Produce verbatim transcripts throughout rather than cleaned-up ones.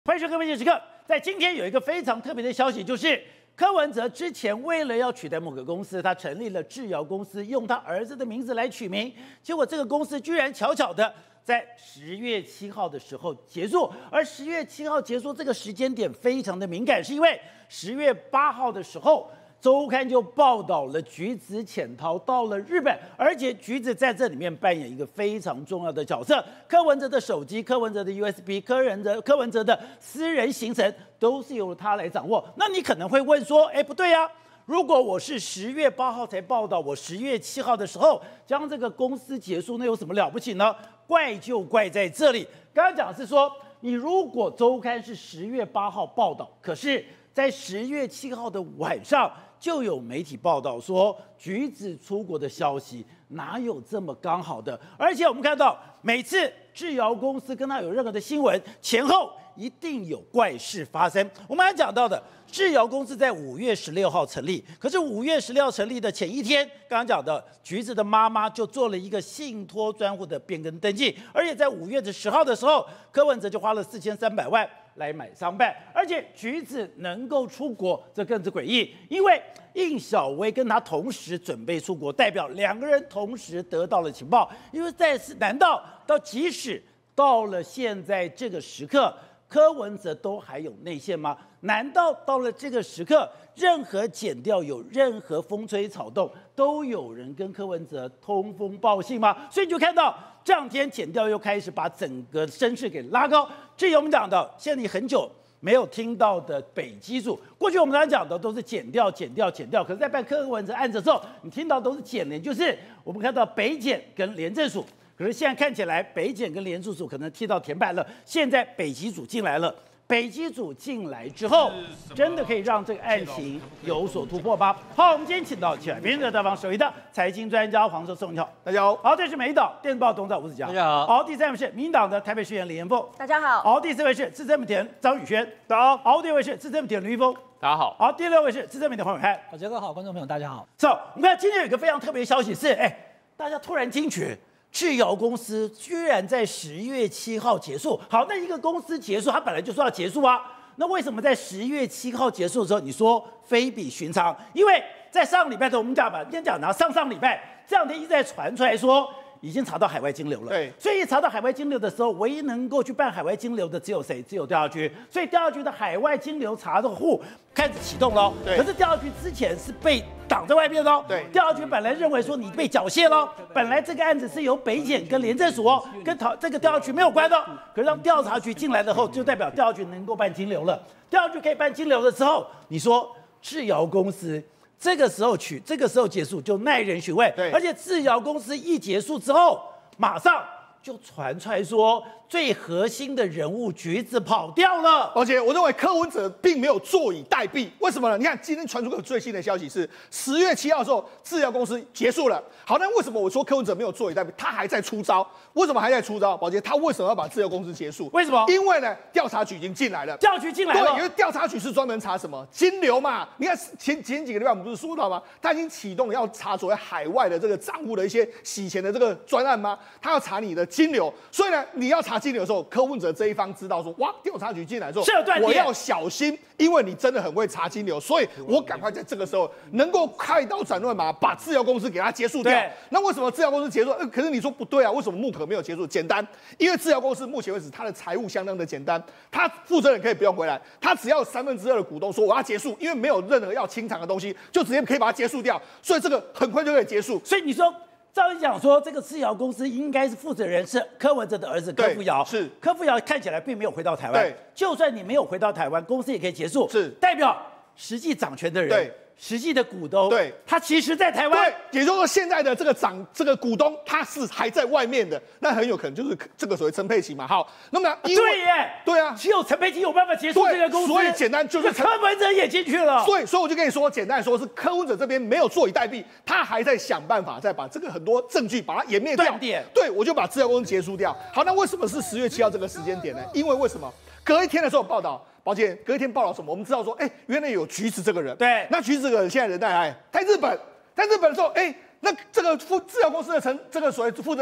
欢迎收看《关键时刻》。在今天有一个非常特别的消息，就是柯文哲之前为了要取代某个公司，他成立了制谣公司，用他儿子的名字来取名。结果这个公司居然巧巧的在十月七号的时候结束，而十月七号结束这个时间点非常的敏感，是因为十月八号的时候。周刊就报道了橘子潜逃到了日本，而且橘子在这里面扮演一个非常重要的角色。柯文哲的手机、柯文哲的 U S B、柯文哲、柯文哲的私人行程都是由他来掌握。那你可能会问说，哎，不对啊，如果我是十月八号才报道，我十月七号的时候将这个公司结束，那有什么了不起呢？怪就怪在这里。刚刚讲的是说，你如果周刊是十月八号报道，可是在十月七号的晚上。就有媒体报道说，橘子出国的消息哪有这么刚好的？而且我们看到，每次制谣公司跟他有任何的新闻，前后一定有怪事发生。我们还讲到的，制谣公司在五月十六号成立，可是五月十六号成立的前一天，刚刚讲的橘子的妈妈就做了一个信托专户的变更登记，而且在五月的十号的时候，柯文哲就花了四千三百万。来买商办，而且橘子能够出国，这更是诡异。因为应小薇跟他同时准备出国，代表两个人同时得到了情报。因为在此，难道到即使到了现在这个时刻，柯文哲都还有内线吗？难道到了这个时刻，任何检调有任何风吹草动，都有人跟柯文哲通风报信吗？所以你就看到这两天检调又开始把整个声势给拉高。至于我们讲的，现在你很久没有听到的北基组，过去我们常讲的都是检调、检调、检调，可是在办柯文哲案子的时候，你听到都是检联，就是我们看到北检跟廉政署。可是现在看起来，北检跟廉政署可能踢到铁板了。现在北基组进来了，北基组进来之后，真的可以让这个案情有所突破吗？好，我们今天请到前来宾的大方首席的财经专家黄寿松，你好，大家好。好，这是美岛电子报董事长吴子嘉， 大家好。 好，第三位是民进党的台北市议员李延凤， 大家好。 好，第四位是资深媒体人张宇轩，大家好。好，第五位是资深媒体人吕一峰， 大家好。 好，第六位是资深媒体人黄伟汉， 大家好，观众朋友大家好。 走，我们看今天有一个非常特别的消息是，哎，大家突然惊觉。制谣公司居然在十月七号结束。好，那一个公司结束，它本来就说要结束啊。那为什么在十月七号结束的时候，你说非比寻常？因为在上个礼拜的我们讲吧，今天讲呢，上上礼拜这两天一直在传出来说，已经查到海外金流了。 对， 所以查到海外金流的时候，唯一能够去办海外金流的只有谁？只有调查局。所以调查局的海外金流查的户开始启动了。 对。 可是调查局之前是被挡在外面哦。 对。 调查局本来认为说你被缴械了，本来这个案子是由北检跟廉政署哦，跟讨这个调查局没有关的。可是当调查局进来了后，就代表调查局能够办金流了。调查局可以办金流的时候，你说制谣公司。这个时候取，这个时候结束就耐人寻味。 对， 而且制谣公司一结束之后，马上就传出来说，最核心的人物橘子跑掉了。 而且我认为柯文哲并没有坐以待毙，为什么呢？你看今天传出个最新的消息是，十月七号的时候，制谣公司结束了。好，那为什么我说柯文哲没有坐以待毙？他还在出招。为什么还在出招？宝杰，他为什么要把制谣公司结束？ 为什么？ 因为呢，调查局已经进来了。 调查局进来了。 对，因为调查局是专门查什么金流嘛。你看前前几个礼拜我们不是说到吗？他已经启动要查所谓海外的这个账户的一些洗钱的这个专案吗？他要查你的金流。所以呢，你要查金流的时候，柯文哲这一方知道说，哇，调查局进来之后，我要小心，因为你真的很会查金流，所以我赶快在这个时候能够开刀斩乱麻，把制谣公司给它结束掉。那为什么制谣公司结束？呃，可是你说不对啊，为什么木可没有结束？简单，因为制谣公司目前为止它的财务相当的简单，它负责人可以不用回来，他只要有三分之二的股东说我要结束，因为没有任何要清偿的东西，就直接可以把它结束掉，所以这个很快就可以结束。 所以你说。照理讲说，这个制谣公司应该是负责人是柯文哲的儿子柯富尧， 是柯富尧看起来并没有回到台湾， 对， 就算你没有回到台湾，公司也可以结束， 是代表实际掌权的人， 对， 实际的股东， 对， 他其实在台湾， 对，也就是说现在的这个掌这个股东他是还在外面的，那很有可能就是这个所谓陈佩琪嘛。好，那么因为对耶， 对啊， 只有陈佩琪有办法结束这个公司， 所以简单就是柯文哲也进去了， 所以所以我就跟你说，简单来说是柯文哲这边没有坐以待毙，他还在想办法再把这个很多证据把它湮灭掉。对，我就把制谣公司结束掉。好，那为什么是十月七号这个时间点呢？因为为什么隔一天的时候报道？抱歉，隔一天报道什么？我们知道说，哎、欸，原来有橘子这个人。 对， 那橘子这个人现在人在哪里？在日本，在日本的时候，哎、欸，那这个负制药公司的陈这个所谓负责人谁？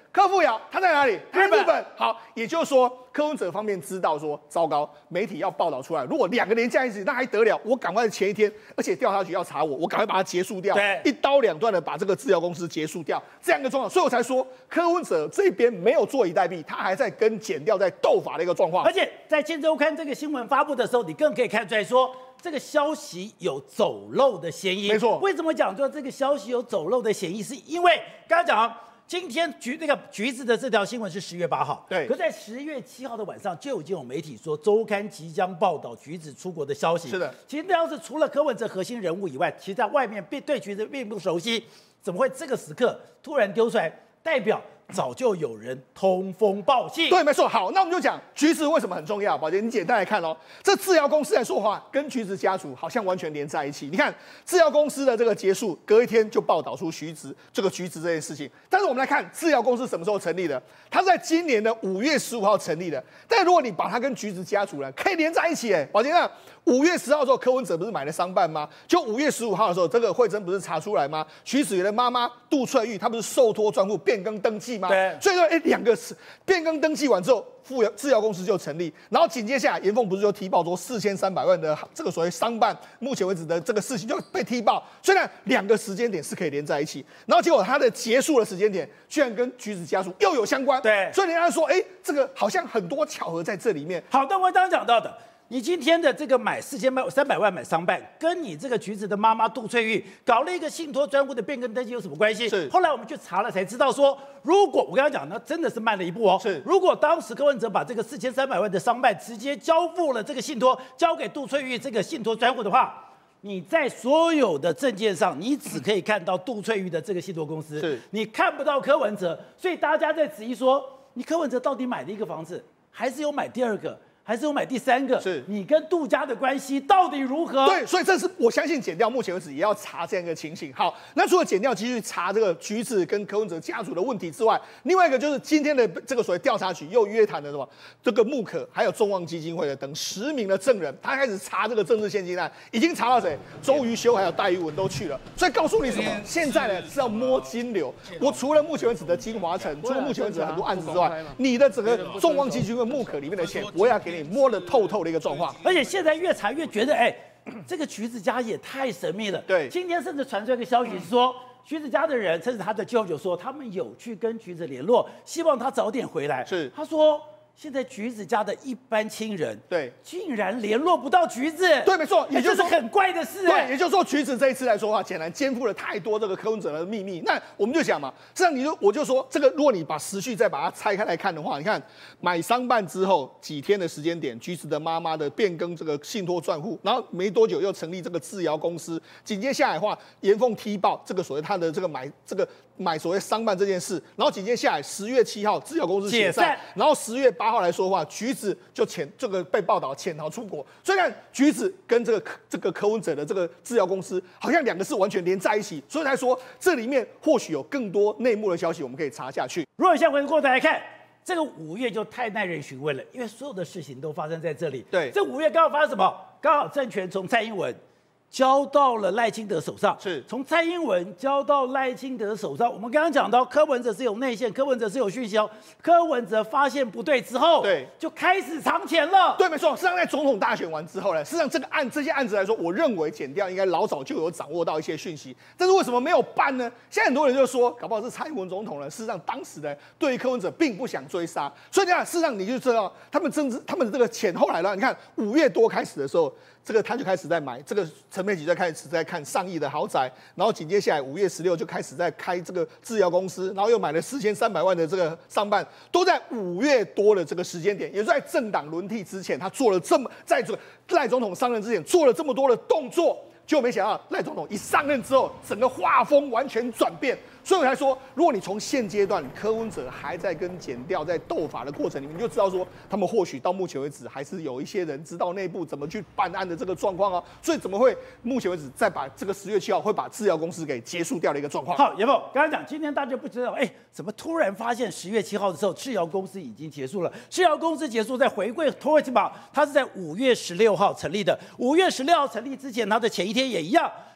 柯富瑶他在哪里？他在日本日本。好，也就是说柯文哲方面知道说，糟糕，媒体要报道出来，如果两个连在一起，那还得了？我赶快前一天，而且调查局要查我，我赶快把它结束掉， 对， 一刀两断的把这个制药公司结束掉，这样一个状况，所以我才说柯文哲这边没有坐以待毙，他还在跟检调在斗法的一个状况。 而且在《今周刊》这个新闻发布的时候，你更可以看出来说，这个消息有走漏的嫌疑。 没错， 为什么讲说这个消息有走漏的嫌疑？是因为刚刚讲。今天橘那个橘子的这条新闻是十月八号， 对。 可在十月七号的晚上，就已经有媒体说周刊即将报道橘子出国的消息。 是的， 其实那要是除了柯文哲核心人物以外，其实在外面并对橘子并不熟悉，怎么会这个时刻突然丢出来？代表早就有人通风报信。 对，没错。好，那我们就讲橘子为什么很重要。宝姐，你简单来看哦，这制药公司来说话，跟橘子家族好像完全连在一起。你看制药公司的这个结束，隔一天就报道出橘子这个橘子这件事情。但是我们来看制药公司什么时候成立的？它在今年的五月十五号成立的。但如果你把它跟橘子家族呢，可以连在一起。哎，宝姐，那五月十号的时候，柯文哲不是买了商办吗？就五月十五号的时候，这个惠珍不是查出来吗？徐子源的妈妈杜翠玉，她不是受托专户变更登记吗？ 对。 所以说，哎，两个是变更登记完之后，富制药公司就成立。然后紧接下来，严凤不是就踢爆说四千三百万的这个所谓商办，目前为止的这个事情就被踢爆。虽然两个时间点是可以连在一起，然后结果它的结束的时间点居然跟橘子家族又有相关。 对。 所以人家说，哎，这个好像很多巧合在这里面。 好，那我刚刚讲到的。你今天的这个买四千三百万买商办，跟你这个橘子的妈妈杜翠玉搞了一个信托专户的变更登记有什么关系？ 是。 后来我们去查了才知道说，如果我刚刚讲呢，真的是慢了一步哦。 是。 如果当时柯文哲把这个四千三百万的商办直接交付了这个信托，交给杜翠玉这个信托专户的话，你在所有的证件上，你只可以看到杜翠玉的这个信托公司， 是。 你看不到柯文哲，所以大家在质疑说，你柯文哲到底买了一个房子，还是有买第二个？还是有买第三个， 是你跟杜家的关系到底如何？ 对，所以这是我相信检调目前为止也要查这样一个情形。好，那除了检调继续查这个橘子跟柯文哲家族的问题之外，另外一个就是今天的这个所谓调查局又约谈了什么？这个穆可还有众望基金会的等十名的证人，他开始查这个政治献金案，已经查到谁？周瑜修还有戴玉文都去了。所以告诉你什么？现在呢是要摸金流。我除了目前为止的金华城，除了目前为止很多案子之外，你的整个众望基金会穆可里面的钱，我也要给你。摸得透透的一个状况， 而且现在越查越觉得，哎，这个橘子家也太神秘了。 对， 今天甚至传出一个消息是说，橘子家的人，甚至他的舅舅说，他们有去跟橘子联络，希望他早点回来。 是， 他说。现在橘子家的一般亲人， 对， 竟然联络不到橘子， 对，没错，也就是说很怪的事， 对，也就是说橘子这一次来说的话，显然肩负了太多这个柯文哲的秘密。那我们就讲嘛，这样你就我就说，这个如果你把时序再把它拆开来看的话，你看买商办之后几天的时间点，橘子的妈妈的变更这个信托账户，然后没多久又成立这个制药公司，紧接下来的话，严凤踢爆这个所谓他的这个买这个买所谓商办这件事，然后紧接下来十月七号制药公司解散，然后十月八号来说的话，橘子就潜这个被报道潜逃出国。虽然橘子跟这个这个柯文哲的这个制药公司好像两个是完全连在一起，所以才说这里面或许有更多内幕的消息，我们可以查下去。 如果现在回过头来看，这个五月就太耐人寻味了，因为所有的事情都发生在这里。 对， 这五月刚好发生什么？刚好政权从蔡英文交到了赖清德手上， 是从蔡英文交到赖清德手上。我们刚刚讲到柯文哲是有内线，柯文哲是有讯息哦。柯文哲发现不对之后， 对， 就开始藏钱了。 对，没错。事实上，在总统大选完之后呢，事实上这个案这些案子来说，我认为检调应该老早就有掌握到一些讯息，但是为什么没有办呢？现在很多人就说，搞不好是蔡英文总统呢。事实上，当时呢对于柯文哲并不想追杀，所以你看，事实上你就知道他们政治他们的这个钱后来了。你看五月多开始的时候。这个他就开始在买，这个陈佩琪在开始在看上亿的豪宅，然后紧接下来五月十六就开始在开这个制药公司，然后又买了四千三百万的这个商办，都在五月多的这个时间点，也是在政党轮替之前，他做了这么在这个赖总统上任之前做了这么多的动作，结果没想到赖总统一上任之后，整个画风完全转变。所以我才说，如果你从现阶段柯文哲还在跟检调在斗法的过程里面，你就知道说，他们或许到目前为止还是有一些人知道内部怎么去办案的这个状况啊。所以怎么会目前为止再把这个十月七号会把制药公司给结束掉的一个状况？ 好，严凤刚才讲，今天大家不知道，哎，怎么突然发现十月七号的时候，制药公司已经结束了？制药公司结束，再回归托尔金堡，它是在五月十六号成立的。五月十六号成立之前，它的前一天也一样。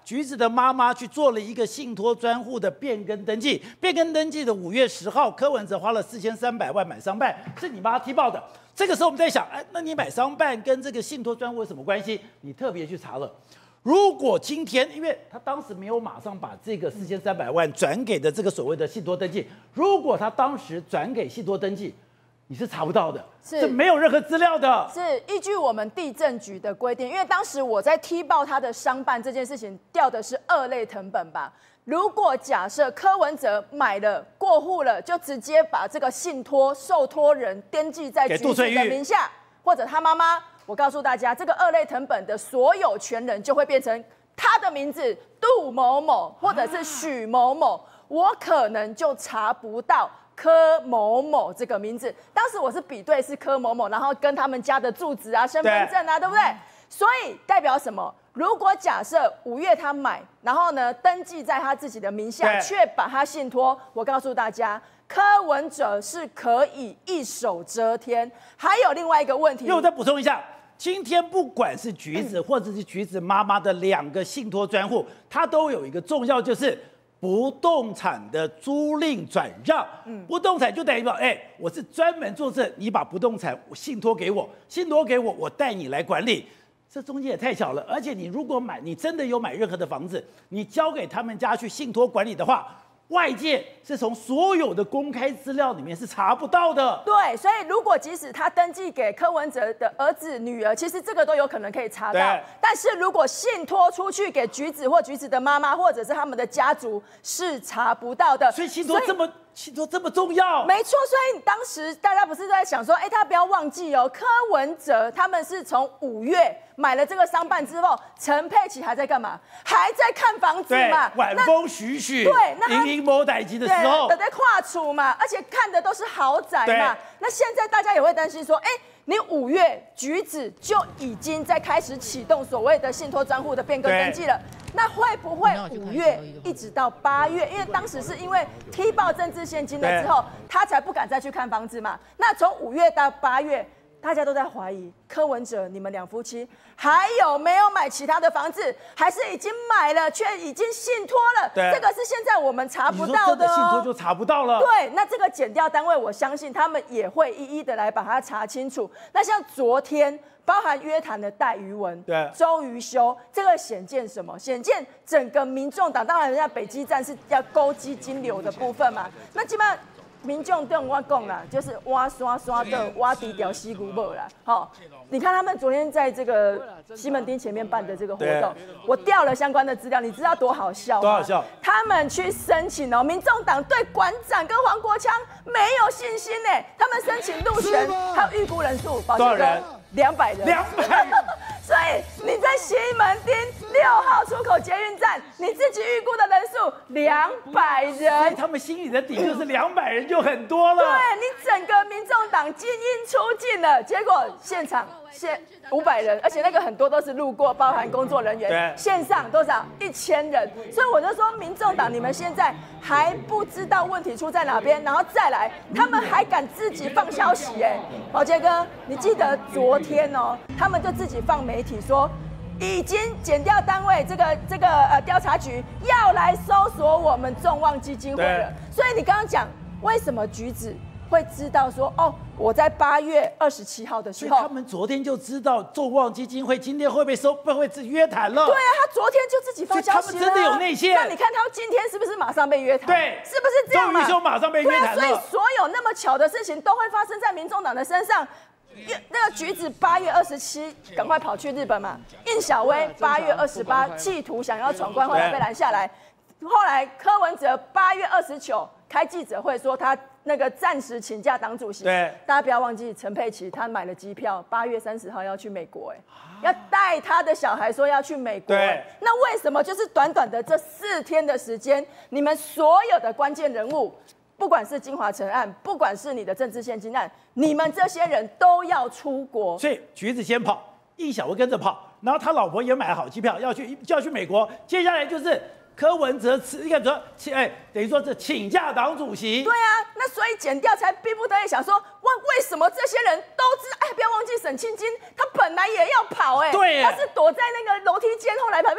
橘子的妈妈去做了一个信托专户的变更登记，变更登记的五月十号，柯文哲花了四千三百万买商办，是你妈踢爆的。这个时候我们在想，哎，那你买商办跟这个信托专户有什么关系？你特别去查了。如果今天，因为他当时没有马上把这个四千三百万转给的这个所谓的信托登记，如果他当时转给信托登记，你是查不到的，是没有任何资料的。 是依据我们地政局的规定，因为当时我在踢爆他的商办这件事情，调的是二类誊本吧。如果假设柯文哲买了过户了，就直接把这个信托受托人登记在橘子的名下，或者他妈妈。我告诉大家，这个二类誊本的所有权人就会变成他的名字杜某某或者是许某某，我可能就查不到柯某某这个名字。当时我是比对是柯某某，然后跟他们家的住址啊、身份证啊， 对, 对不对？所以代表什么？如果假设五月他买，然后呢登记在他自己的名下，却把他信托，我告诉大家，柯文哲是可以一手遮天。还有另外一个问题， 因为我再补充一下。今天不管是橘子或者是橘子妈妈的两个信托专户，它都有一个重要，就是不动产的租赁转让。嗯，不动产就等于说，哎，我是专门做这，你把不动产信托给我，信托给我，我带你来管理。这中间也太小了。而且你如果买，你真的有买任何的房子，你交给他们家去信托管理的话，外界是从所有的公开资料里面是查不到的。 对，所以如果即使他登记给柯文哲的儿子、女儿，其实这个都有可能可以查到。但是如果信托出去给橘子或橘子的妈妈，或者是他们的家族，是查不到的。 所以信托这么信托这么重要。 没错，所以当时大家不是在想说，哎，他不要忘记哦，柯文哲他们是从五月买了这个商办之后，陈佩琪还在干嘛？还在看房子嘛？ 晚风徐徐， 对，那盈盈某代级的时候， 对，在跨处嘛，而且看的都是豪宅嘛。那现在大家也会担心说，哎，你五月橘子就已经在开始启动所谓的信托专户的变更登记了。那会不会五月一直到八月？因为当时是因为踢爆政治现金了之后，他才不敢再去看房子嘛。那从五月到八月，大家都在怀疑柯文哲你们两夫妻还有没有买其他的房子，还是已经买了却已经信托了？这个是现在我们查不到的哦。 信托就查不到了。 对，那这个检调单位，我相信他们也会一一的来把它查清楚。那像昨天。包含约谈的戴瑜文、周瑜修，这个显见什么？显见整个民众党，当然人家北基站是要勾稽金流的部分嘛。那基本上民众对我讲啦，就是挖刷刷的挖低调西古堡啦。好，你看他们昨天在这个西门町前面办的这个活动，我调了相关的资料，你知道多好笑吗？ 多好笑！ 他们去申请哦，民众党对馆长跟黄国昌没有信心呢，他们申请入选，还有预估人数， 多少人？ 两百人， 两百人， 所以你在西门町六号出口捷运站，你自己预估的人数两百人， 所以他们心里的底就是两百人就很多了。 对你整个民众党精英出尽了，结果现场现五百人，而且那个很多都是路过，包含工作人员，线上多少一千人，所以我就说，民众党你们现在还不知道问题出在哪边，然后再来，他们还敢自己放消息，哎，宝杰哥，你记得昨天哦，他们就自己放媒体说，已经检调单位这个这个呃调查局要来搜索我们众望基金会了，所以你刚刚讲为什么橘子会知道说哦，我在八月二十七号的时候， 他们昨天就知道众望基金会今天会被收，会不会约谈了？ 对啊，他昨天就自己发消息了， 他们真的有内线。 那你看他今天是不是马上被约谈？ 对， 是不是这样嘛？ 周瑜修马上被约谈了。 对啊，所以所有那么巧的事情都会发生在民众党的身上。那个橘子八月二十七赶快跑去日本嘛，应小薇八月二十八企图想要闯关，后来被拦下来。后来柯文哲八月二十九开记者会说他那个暂时请假党主席。 对， 大家不要忘记陈佩琪他买了机票，八月三十号要去美国，哎，要带他的小孩说要去美国。对，那为什么就是短短的这四天的时间，你们所有的关键人物？不管是金华城案，不管是你的政治现金案，你们这些人都要出国。 所以橘子先跑，应小薇跟着跑，然后他老婆也买好机票要去就要去美国。接下来就是柯文哲辞，应该说，哎，等于说是请假党主席。 对啊，那所以检调才逼不得已想说，为为什么这些人都知道？哎，不要忘记沈庆金，他本来也要跑，哎， 对， 他是躲在那个楼梯间，后来才被抓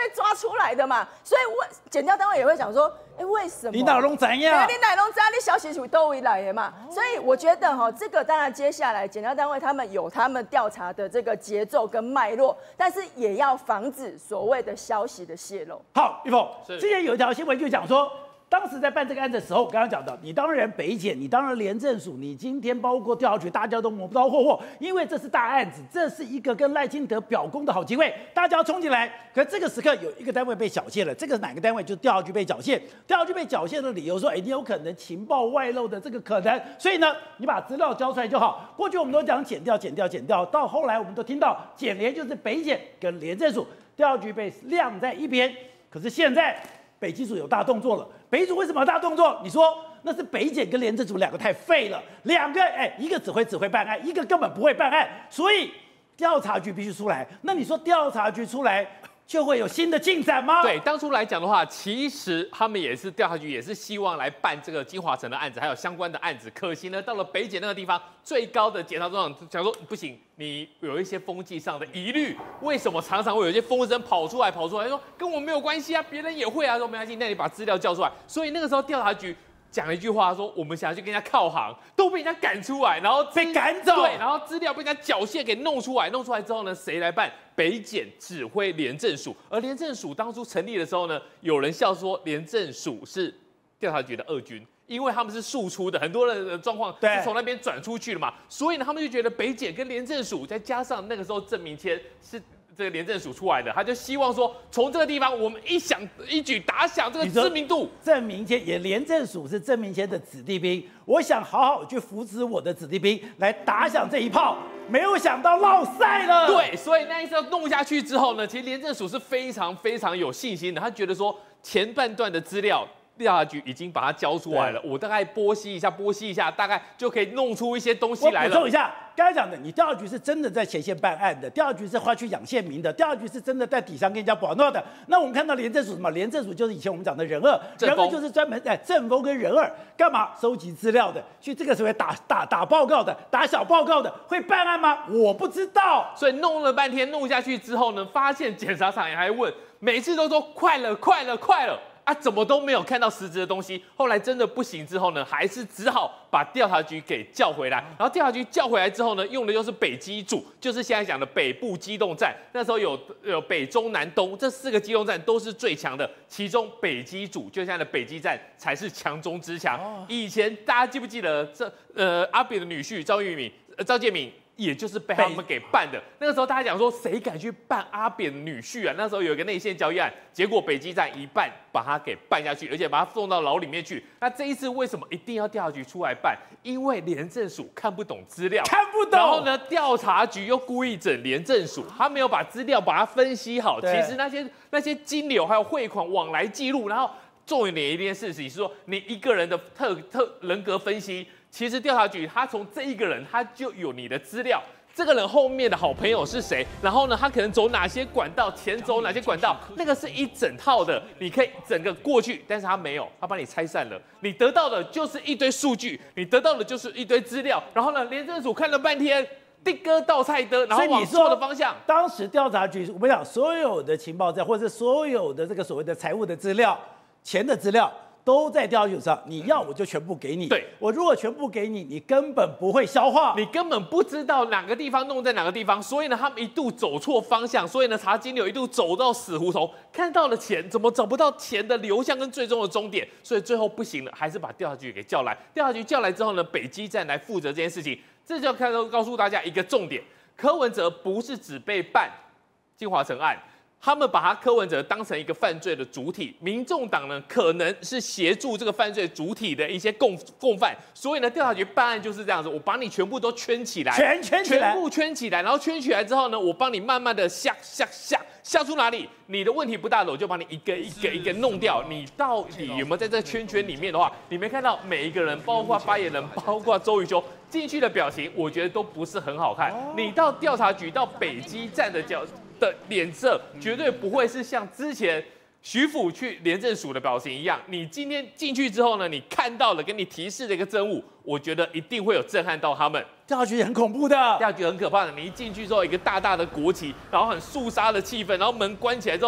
出来的嘛，所以我检调单位也会想说，哎、欸，为什么？ 你哪弄怎样？ 你哪弄怎样？你消息属都会来的嘛，所以我觉得哈，这个当然接下来检调单位他们有他们调查的这个节奏跟脉络，但是也要防止所谓的消息的泄露。 好，玉凤，之前有一条新闻就讲说。当时在办这个案子的时候，我刚刚讲到，你当然北检，你当然廉政署，你今天包括调查局，大家都摸不到霍霍，因为这是大案子，这是一个跟赖清德表功的好机会，大家要冲进来。可这个时刻有一个单位被缴械了，这个是哪个单位？就是调查局被缴械。调查局被缴械的理由说，哎，你有可能情报外漏的这个可能，所以呢，你把资料交出来就好。过去我们都讲检调、检调、检调，到后来我们都听到检联就是北检跟廉政署，调查局被晾在一边。可是现在北基署有大动作了。北基署为什么有大动作？你说那是北检跟廉政署两个太废了，两个哎，一个只会只会办案，一个根本不会办案，所以调查局必须出来。那你说调查局出来就会有新的进展吗？ 对，当初来讲的话，其实他们也是调查局，也是希望来办这个金华城的案子，还有相关的案子。可惜呢，到了北检那个地方，最高的检察长讲说不行，你有一些风纪上的疑虑，为什么常常会有一些风声跑出来跑出来，说跟我没有关系啊，别人也会啊，说没关系，那你把资料交出来。所以那个时候调查局讲了一句话，说我们想要去跟人家靠行，都被人家赶出来，然后被赶走， 对，然后资料被人家缴械给弄出来，弄出来之后呢，谁来办？北检指挥廉政署，而廉政署当初成立的时候呢，有人笑说廉政署是调查局的二军，因为他们是庶出的，很多人的状况是从那边转出去的嘛，所以呢，他们就觉得北检跟廉政署，再加上那个时候郑明谦是这个廉政署出来的，他就希望说，从这个地方我们一响一举打响这个知名度。 郑明谦也廉政署是郑明谦的子弟兵，我想好好去扶持我的子弟兵来打响这一炮，没有想到落赛了。 对，所以那一次弄下去之后呢，其实廉政署是非常非常有信心的，他觉得说前半段的资料。调查局已经把它交出来了，我大概剥析一下，剥析一下，大概就可以弄出一些东西来了。 我补充一下，刚才讲的，你调查局是真的在前线办案的，调查局是花去养县民的，调查局是真的在底上跟人家保诺的。那我们看到廉政署什么？廉政署就是以前我们讲的人二，人二就是专门哎政风跟人二干嘛收集资料的，去这个时候打打打报告的，打小报告的，会办案吗？我不知道。 所以弄了半天，弄下去之后呢，发现检察长也还问，每次都说快了，快了，快了。啊，怎么都没有看到实质的东西。后来真的不行之后呢，还是只好把调查局给叫回来。然后调查局叫回来之后呢，用的又是北基组，就是现在讲的北部机动站。那时候有有北中南东这四个机动站都是最强的，其中北基组就现在的北基站才是强中之强。哦、以前大家记不记得这呃阿扁的女婿赵玉敏、呃、赵建敏？也就是被他们给办的。那个时候大家讲说，谁敢去办阿扁女婿啊？那时候有一个内线交易案，结果北基站一办把他给办下去，而且把他送到牢里面去。那这一次为什么一定要调查局出来办？因为廉政署看不懂资料， 看不懂。 然后呢，调查局又故意整廉政署，他没有把资料把它分析好。其实那些那些金流还有汇款往来记录，然后重点一件事情是说，你一个人的特特人格分析。其实调查局他从这一个人他就有你的资料，这个人后面的好朋友是谁，然后呢他可能走哪些管道，钱走哪些管道，那个是一整套的，你可以整个过去，但是他没有，他把你拆散了，你得到的就是一堆数据，你得到的就是一堆资料，然后呢廉政署看了半天。地哥倒菜的，然后往错的方向。 当时调查局，我们讲所有的情报站，或者所有的这个所谓的财务的资料、钱的资料。都在调查局上，你要我就全部给你。 对， 我如果全部给你，你根本不会消化， 你根本不知道哪个地方弄在哪个地方，所以呢，他们一度走错方向，所以呢，查金流一度走到死胡同，看到了钱，怎么找不到钱的流向跟最终的终点，所以最后不行了，还是把调查局给叫来。调查局叫来之后呢，北基站来负责这件事情，这就要看到告诉大家一个重点：柯文哲不是只被办金华城案。他们把他柯文哲当成一个犯罪的主体，民众党呢可能是协助这个犯罪主体的一些共共犯，所以呢调查局办案就是这样子，我把你全部都圈起来， 全圈起来， 全部圈起来，然后圈起来之后呢，我帮你慢慢的下下下下出哪里，你的问题不大的，我就帮你一个一个一个弄掉。你到底有没有在这圈圈里面的话，你没看到每一个人，包括发言人，包括周瑜修进去的表情，我觉得都不是很好看。你到调查局到北基站的角。的脸色绝对不会是像之前徐府去廉政署的表情一样。你今天进去之后呢，你看到了给你提示的一个真物，我觉得一定会有震撼到他们。 调查局很恐怖的， 调查局很可怕的。你一进去之后，一个大大的国旗，然后很肃杀的气氛，然后门关起来之后，砰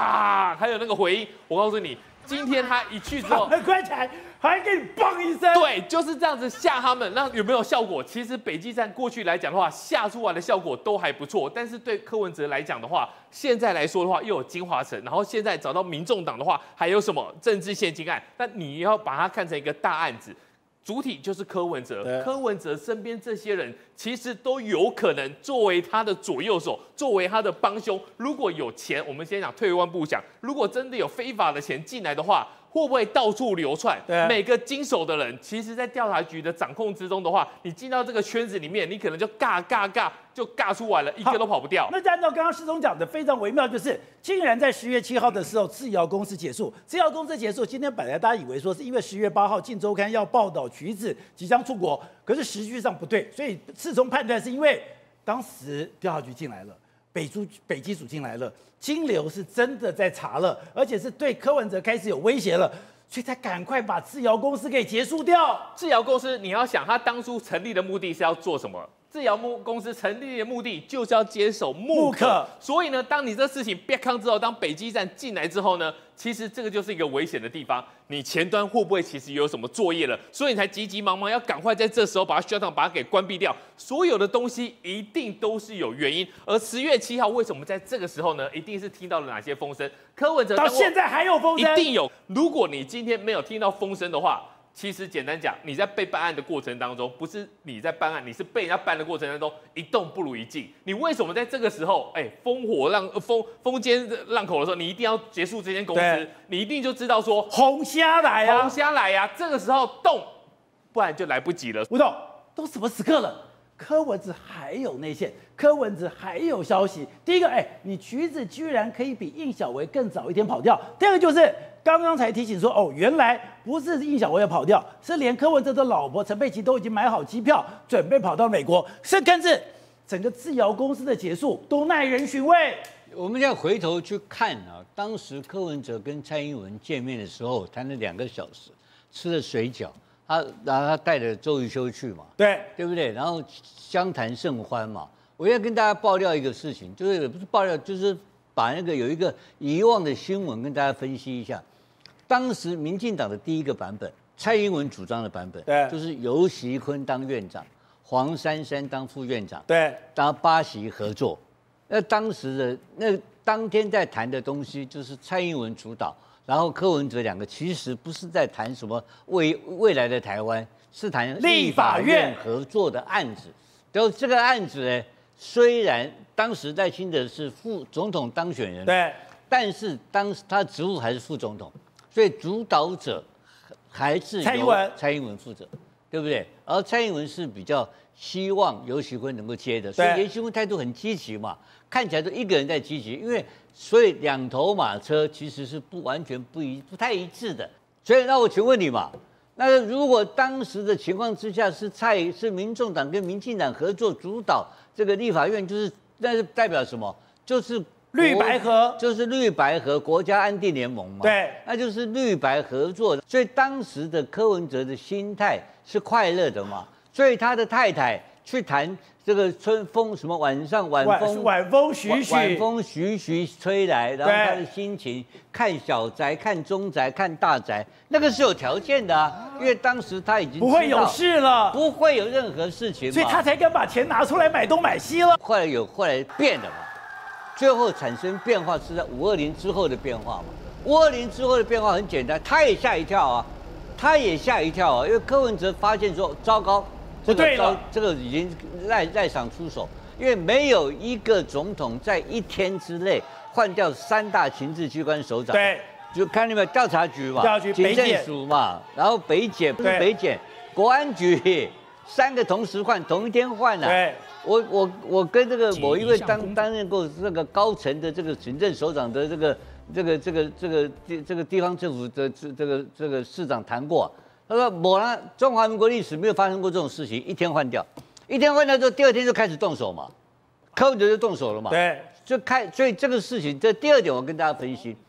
啪，还有那个回音。我告诉你，今天他一去之后， 关起来还给你嘣一声。 对，就是这样子吓他们。那有没有效果？其实北基站过去来讲的话，吓出来的效果都还不错。但是对柯文哲来讲的话，现在来说的话，又有金华城，然后现在找到民众党的话，还有什么政治现金案？那你要把它看成一个大案子。主体就是柯文哲，柯文哲身边这些人其实都有可能作为他的左右手，作为他的帮凶。如果有钱，我们先讲退一万步讲，如果真的有非法的钱进来的话，会不会到处流窜？每个经手的人，其实在调查局的掌控之中的话，你进到这个圈子里面，你可能就尬尬尬就尬出来了，一个都跑不掉。 那按照刚刚施总讲的非常微妙，就是竟然在十月七号的时候，制谣公司结束，制谣公司结束，今天本来大家以为说是因为十月八号《镜周刊》要报道橘子即将出国，可是时序上不对，所以世聪判断是因为当时调查局进来了。北租北基组进来了，金流是真的在查了，而且是对柯文哲开始有威胁了，所以才赶快把制谣公司给结束掉。 制谣公司，你要想，他当初成立的目的是要做什么？制谣公司成立的目的就是要接手木可，所以呢，当你这事情变康之后，当北基站进来之后呢，其实这个就是一个危险的地方。你前端会不会其实有什么作业了？所以你才急急忙忙要赶快在这时候把它 shut down， 把它给关闭掉。所有的东西一定都是有原因。而十月七号为什么在这个时候呢？一定是听到了哪些风声？柯文哲到现在还有风声， 一定有。如果你今天没有听到风声的话，其实简单讲，你在被办案的过程当中，不是你在办案，你是被人家办的过程当中，一动不如一静。你为什么在这个时候，哎，烽火浪风风尖浪口的时候，你一定要结束这间公司？你一定就知道说红虾来呀、啊， 红虾来呀、啊，这个时候动，不然就来不及了。 吴董，都什么时刻了？柯文哲还有内线，柯文哲还有消息。第一个，哎，你橘子居然可以比应小维更早一天跑掉。第二个就是。刚刚才提醒说，哦，原来不是应小维要跑掉，是连柯文哲的老婆陈佩琪都已经买好机票，准备跑到美国，甚至整个制谣公司的结束都耐人寻味。 我们要回头去看啊，当时柯文哲跟蔡英文见面的时候，谈了两个小时，吃了水饺，他然后他带着周瑜修去嘛， 对对不对？然后相谈甚欢嘛。我要跟大家爆料一个事情，就是不是爆料，就是把那个有一个遗忘的新闻跟大家分析一下。当时民进党的第一个版本，蔡英文主张的版本， 对， 就是游锡堃当院长，黄珊珊当副院长， 对， 当八席合作。那当时的那当天在谈的东西，就是蔡英文主导，然后柯文哲两个其实不是在谈什么未未来的台湾，是谈立法院合作的案子。然后这个案子呢，虽然当时赖清德是副总统当选人， 对， 但是当时他职务还是副总统。所以主导者还是蔡英文， 蔡英文负责，对不对？而蔡英文是比较希望游锡堃能够接的，所以游锡堃态度很积极嘛，看起来都一个人在积极，因为所以两头马车其实是不完全不一不太一致的。所以那我请问你嘛，那如果当时的情况之下是蔡是民众党跟民进党合作主导这个立法院，就是那是代表什么？就是绿白合， 就是绿白合国家安定联盟嘛， 对， 那就是绿白合作的。所以当时的柯文哲的心态是快乐的嘛，所以他的太太去谈这个春风什么晚上晚风晚风徐徐， 晚风徐徐吹来，然后他的心情看小宅、看中宅、看大宅，那个是有条件的啊，因为当时他已经不会有事了， 不会有任何事情嘛， 所以他才敢把钱拿出来买东买西了。 后来有后来变了嘛。最后产生变化是在五二零之后的变化嘛？五二零之后的变化很简单，他也吓一跳啊，他也吓一跳啊，因为柯文哲发现说糟糕， 不对了， 这个已经赖赖场出手，因为没有一个总统在一天之内换掉三大情治机关首长， 对， 就看你们调查局嘛， 调查局、 警政署嘛，然后北检不是北检，国安局三个同时换，同一天换了、啊， 对。 我我我跟这个某一位当担任过这个高层的这个行政首长的这个这个这个这个这这个地方政府的这这个这个市长谈过、啊，他说某呢中华民国历史没有发生过这种事情，一天换掉，一天换掉之后，第二天就开始动手嘛，柯文哲就动手了嘛， 对， 就开，所以这个事情，这第二点我跟大家分析，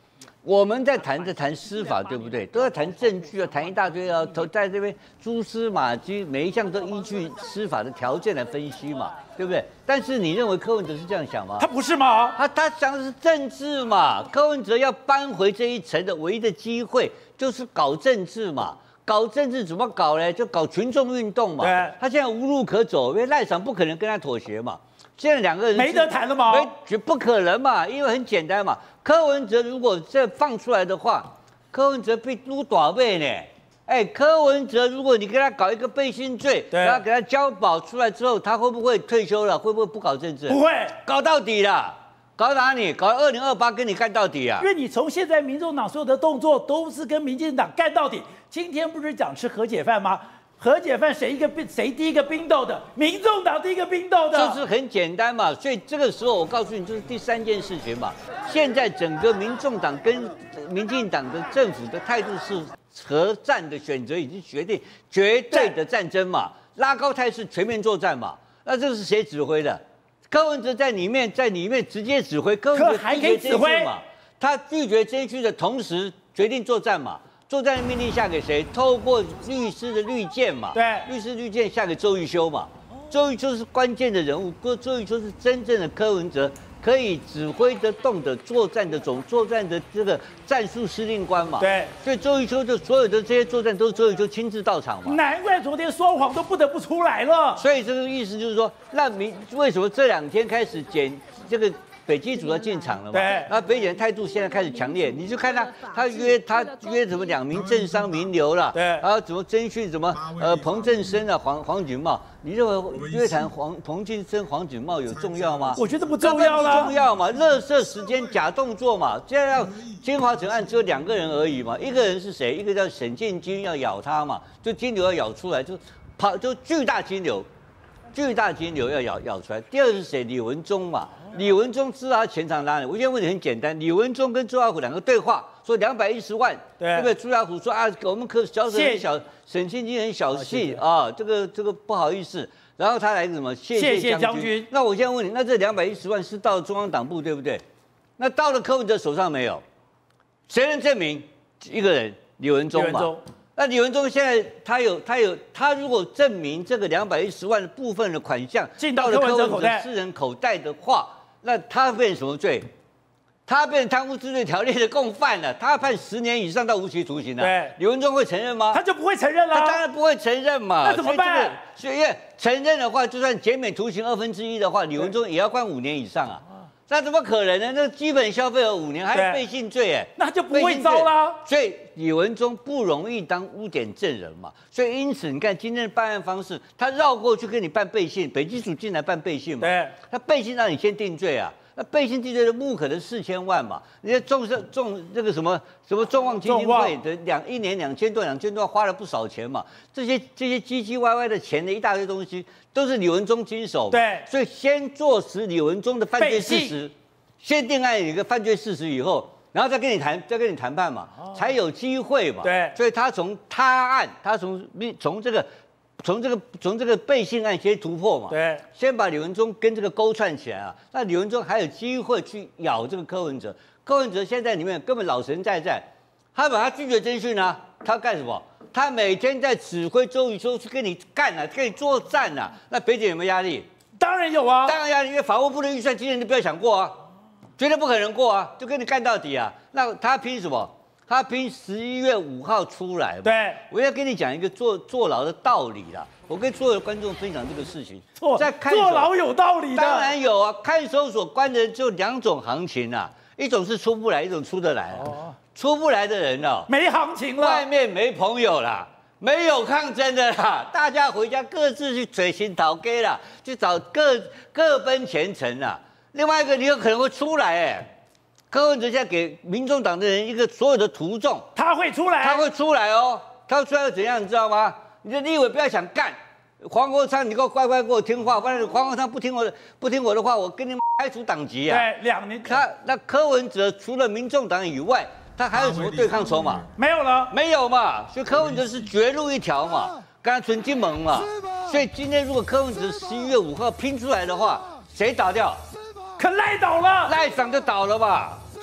我们在谈在谈司法，对不对？都在谈证据啊，谈一大堆啊，都在这边蛛丝马迹，每一项都依据司法的条件来分析嘛，对不对？但是你认为柯文哲是这样想吗？ 他不是吗？ 他他讲的是政治嘛，柯文哲要扳回这一层的唯一的机会就是搞政治嘛。搞政治怎么搞呢？就搞群众运动嘛。 对， 他现在无路可走，因为赖场不可能跟他妥协嘛。现在两个人没得谈了吗？ 没，绝不可能嘛，因为很简单嘛。柯文哲如果这放出来的话，柯文哲被撸短背呢。哎，柯文哲如果你给他搞一个背信罪，然后给他交保出来之后，他会不会退休了？会不会不搞政治？ 不会， 搞到底了。搞哪里？搞二零二八跟你干到底啊！ 因为你从现在民众党所有的动作都是跟民进党干到底。今天不是讲吃和解饭吗？和解饭谁一个冰谁第一个冰斗的？民众党第一个冰斗的， 就是很简单嘛。所以这个时候我告诉你，就是第三件事情嘛。现在整个民众党跟民进党的政府的态度是核战的选择已经决定，绝对的战争嘛，拉高态势，全面作战嘛。那这是谁指挥的？柯文哲在里面，在里面直接指挥，柯文哲还可以指挥嘛？他拒绝这一区的同时，决定作战嘛。作战的命令下给谁？透过律师的律荐嘛。 对， 律师律荐下给周玉修嘛。周玉修是关键的人物，周玉修是真正的柯文哲可以指挥得动的作战的总作战的这个战术司令官嘛。 对， 所以周玉修就所有的这些作战都是周玉修亲自到场嘛。 难怪昨天双黄都不得不出来了。 所以这个意思就是说，让民为什么这两天开始减这个。北基组要进场了嘛？ 对。 然后北检的态度现在开始强烈，你就看他，他约他约什么两名政商名流了， 对。 然后怎么征询什么呃彭正生啊、黄黄锦茂，你认为约谈黄彭正生、黄锦茂有重要吗？ 我觉得不重要了， 不重要嘛，垃圾时间假动作嘛。现在要金华城案只有两个人而已嘛，一个人是谁？一个叫沈建军要咬他嘛，就金流要咬出来，就跑就巨大金流。巨大金流要咬咬出来。第二是谁？李文忠嘛。李文忠知道他钱藏哪里。我现在问题很简单，李文忠跟朱老虎两个对话，说两百一十万，对不对？朱老虎说啊，我们可小沈很小，沈庆金很小气啊，这个这个不好意思。然后他来什么？谢谢将军。那我现在问你，那这两百一十万是到了中央党部对不对？那到了柯文哲手上没有？谁能证明？一个人，李文忠嘛。那李文忠现在他有他有他如果证明这个两百一十万的部分的款项进到了柯文哲口袋、 私人口袋的话，那他变成什么罪？他变成贪污治罪条例的共犯了，他判十年以上到无期徒刑了。 对， 李文忠会承认吗？ 他就不会承认了。 他当然不会承认嘛。 那怎么办？ 所以因为承认的话，就算减免徒刑二分之一的话，李文忠也要关五年以上啊。那怎么可能呢？那基本消费额五年，还有背信罪哎， 那就不会糟啦。 所以李文忠不容易当污点证人嘛。所以因此你看今天的办案方式，他绕过去跟你办背信，北基署进来办背信嘛。 对， 他背信让你先定罪啊。那背信定罪的目可能四千万嘛，人家重重这个什么什么众望基金会的两一年两千多两千多花了不少钱嘛，这些这些唧唧歪歪的钱的一大堆东西都是李文忠经手嘛， 对， 所以先坐实李文忠的犯罪事实，先定案有一个犯罪事实以后，然后再跟你谈再跟你谈判嘛，哦、才有机会嘛， 对， 所以他从他案，他从从这个。从这个从这个背信案先突破嘛， 对， 先把李文忠跟这个勾串起来啊，那李文忠还有机会去咬这个柯文哲。柯文哲现在里面根本老神在在，他把他拒绝侦讯啊，他干什么？他每天在指挥周瑜说去跟你干啊，跟你作战啊。那北检有没有压力？ 当然有啊， 当然压力，因为法务部的预算今年就不要想过啊，绝对不可能过啊，就跟你干到底啊。那他拼什么？他拼十一月五号出来嘛？ 对， 我要跟你讲一个坐坐牢的道理啦。我跟所有的观众分享这个事情。 坐在看坐牢有道理的， 当然有啊。看守所关的人就两种行情啊，一种是出不来，一种出得来、啊。哦，出不来的人哦， 没行情了， 外面没朋友啦，没有抗争的啦，大家回家各自去追寻讨街啦，去找各各奔前程啦。另外一个，你有可能会出来哎、欸。柯文哲现在给民众党的人一个所有的途众， 他会出来， 他会出来哦，他会出来又怎样？你知道吗？你的立委不要想干，黄国昌，你给我乖乖给我听话，不然黄国昌不听我的，不听我的话，我跟你开除党籍啊！ 对，两年。 他那柯文哲除了民众党以外，他还有什么对抗筹码？ 没有了， 没有嘛。所以柯文哲是绝路一条嘛，刚才纯金门嘛。所以今天如果柯文哲十一月五号拼出来的话，谁倒掉？ 可赖倒了， 赖长就倒了吧。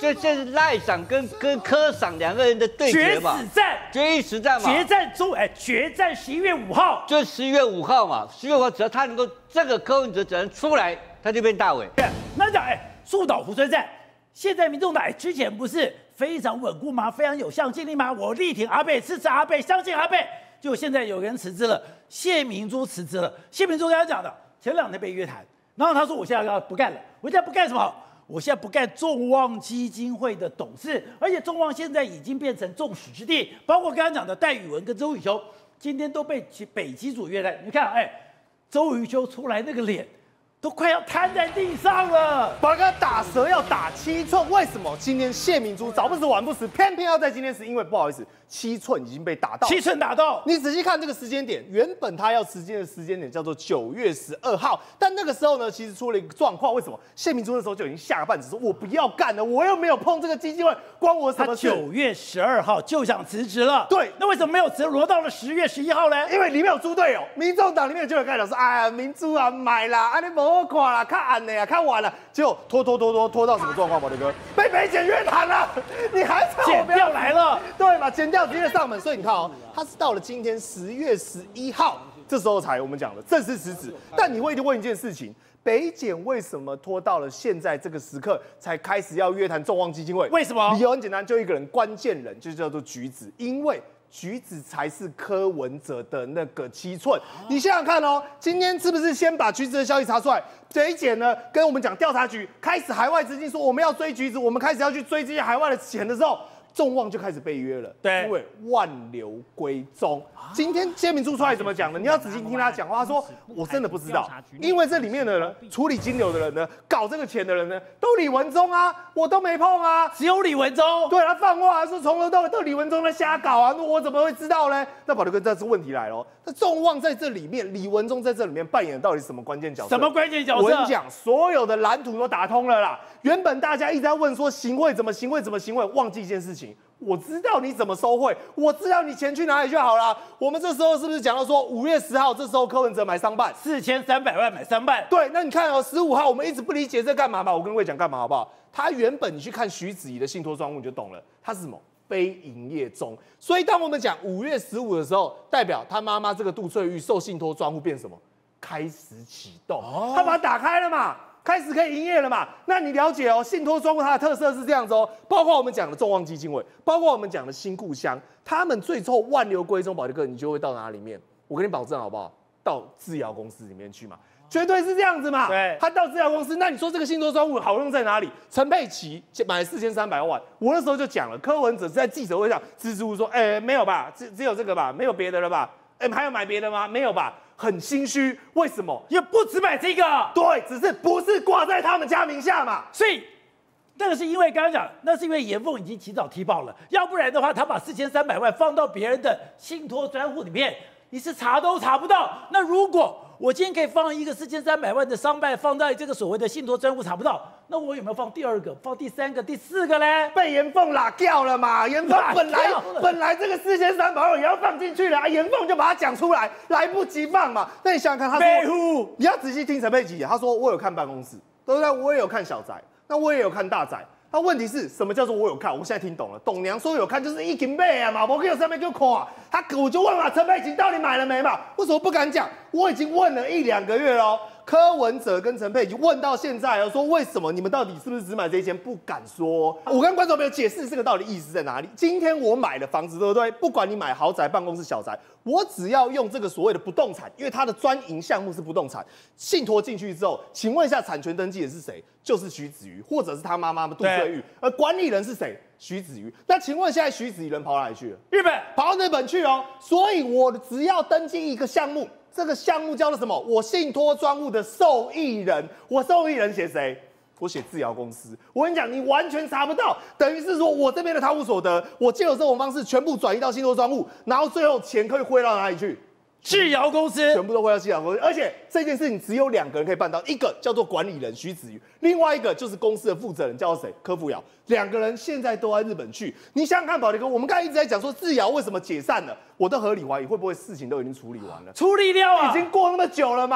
这这是赖赏跟跟柯赏两个人的对决嘛， 决死战， 决一死战嘛， 决战中哎，决战十一月五号， 就十一月五号嘛，十一月五号只要他能够这个柯文哲只能出来，他就变大委。 那讲哎，树倒猢狲散，现在民众党哎之前不是非常稳固吗？非常有向心力吗？我力挺阿贝，支持阿贝，相信阿贝。结果现在有人辞职了，谢明珠辞职了。谢明珠跟他讲的，前两天被约谈，然后他说我现在要不干了，我现在不干什么？我现在不干众望基金会的董事，而且众望现在已经变成众矢之的，包括刚刚讲的戴宇文跟周宇修，今天都被北基组约谈。你看，哎，周宇修出来那个脸。都快要瘫在地上了。 宝哥打蛇要打七寸，为什么今天谢明珠早不死晚不死，偏偏要在今天死？因为不好意思，七寸已经被打到。 七寸打到。 你仔细看这个时间点，原本他要时间的时间点叫做九月十二号，但那个时候呢，其实出了一个状况。为什么？谢明珠那时候就已经下了半子，说我不要干了，我又没有碰这个基金会，关我什么事？ 他九月十二号就想辞职了。 对， 那为什么没有辞，挪到了十月十一号呢？ 因为里面有猪队友，民众党里面就有开始说，哎呀，明珠啊，买啦，啊你不好看啦，看暗的呀，看完了，结果拖拖拖拖拖到什么状况？宝德哥被北检约谈了，你还吵检调来了， 对嘛？检调直接上门，所以你看哦，他是到了今天十月十一号，这时候才我们讲的正式辞职。但你会问一件事情，北检为什么拖到了现在这个时刻才开始要约谈众望基金会？ 为什么？ 理由很简单，就一个人，关键人就叫做橘子，因为橘子才是柯文哲的那个七寸。你想想看哦，今天是不是先把橘子的消息查出来？北检呢跟我们讲调查局开始海外资金，说我们要追橘子，我们开始要去追这些海外的钱的时候，众望就开始被约了。 对， 因为万流归宗。今天谢明珠出来怎么讲呢？你要仔细听他讲话，他说我真的不知道，因为这里面的人处理金流的人呢，搞这个钱的人呢，都李文忠啊，我都没碰啊， 只有李文忠。 对，他放话说从头到尾都李文忠在瞎搞啊，那我怎么会知道呢？那宝德哥，这次问题来了，那众望在这里面，李文忠在这里面扮演的到底是什么关键角色？ 什么关键角色？ 我跟你讲，所有的蓝图都打通了啦。原本大家一直在问说行贿怎么行贿怎么行贿，忘记一件事情。我知道你怎么收贿，我知道你钱去哪里就好了。我们这时候是不是讲到说五月十号，这时候柯文哲买商办四千三百万买商办？ 对，那你看哦，十五号我们一直不理解这干嘛吧？我跟各位讲干嘛好不好？他原本你去看徐子怡的信托专户你就懂了，他是什么？非营业中。所以当我们讲五月十五的时候，代表他妈妈这个杜翠玉受信托专户变什么？开始启动，哦、他把它打开了嘛。开始可以营业了嘛？那你了解哦，信托专户它的特色是这样子哦，包括我们讲的众望基金会，包括我们讲的新故乡，他们最后万流归宗，宝德哥，你就会到哪里面？我跟你保证好不好？到制药公司里面去嘛，绝对是这样子嘛。 对， 他到制药公司，那你说这个信托专户好用在哪里？陈佩琪买了四千三百万，我那时候就讲了，柯文哲是在记者会上支支吾吾说，哎、欸，没有吧，只只有这个吧，没有别的了吧？哎、欸，还有买别的吗？没有吧？很心虚，为什么？ 也不只买这个， 对，只是不是挂在他们家名下嘛？ 所以那个是因为刚刚讲，那是因为严凤已经提早提报了，要不然的话，他把四千三百万放到别人的信托专户里面，你是查都查不到。那如果我今天可以放一个四千三百万的商办放在这个所谓的信托专户查不到，那我有没有放第二个、放第三个、第四个嘞？ 被严凤拉掉了嘛？严凤本来本来这个四千三百万也要放进去了，啊、严凤就把它讲出来，来不及放嘛。那你想想看，他说你要仔细听陈佩琪，他说我有看办公室，对不对？我也有看小宅，那我也有看大宅。那问题是什么叫做我有看？我现在听懂了，董娘说有看就是一斤倍啊嘛，我有上面就看啊。他我就问嘛，陈佩琪到底买了没嘛？为什么不敢讲？我已经问了一两个月了。柯文哲跟陈佩琪问到现在哦，说为什么你们到底是不是只买这一间？不敢说。我跟观众朋友解释这个到底意思在哪里。今天我买了房子，对不对？不管你买豪宅、办公室、小宅，我只要用这个所谓的不动产，因为它的专营项目是不动产，信托进去之后，请问一下产权登记的是谁？就是徐子瑜，或者是他妈妈的杜翠玉，而管理人是谁？徐子瑜。那请问现在徐子瑜人跑哪里去了？ 日本， 跑到日本去哦。所以我只要登记一个项目。这个项目叫做什么？我信托专户的受益人，我受益人写谁？我写制药公司。我跟你讲，你完全查不到，等于是说我这边的贪污所得，我借由这种方式全部转移到信托专户，然后最后钱可以汇到哪里去？ 制药公司， 全部都汇到制药公司。而且这件事情只有两个人可以办到，一个叫做管理人徐子瑜，另外一个就是公司的负责人叫做谁？柯富瑶。两个人现在都在日本去。你想想看，宝杰哥，我们刚才一直在讲说制药为什么解散了，我都合理怀疑会不会事情都已经处理完了， 处理掉啊， 已经过那么久了嘛。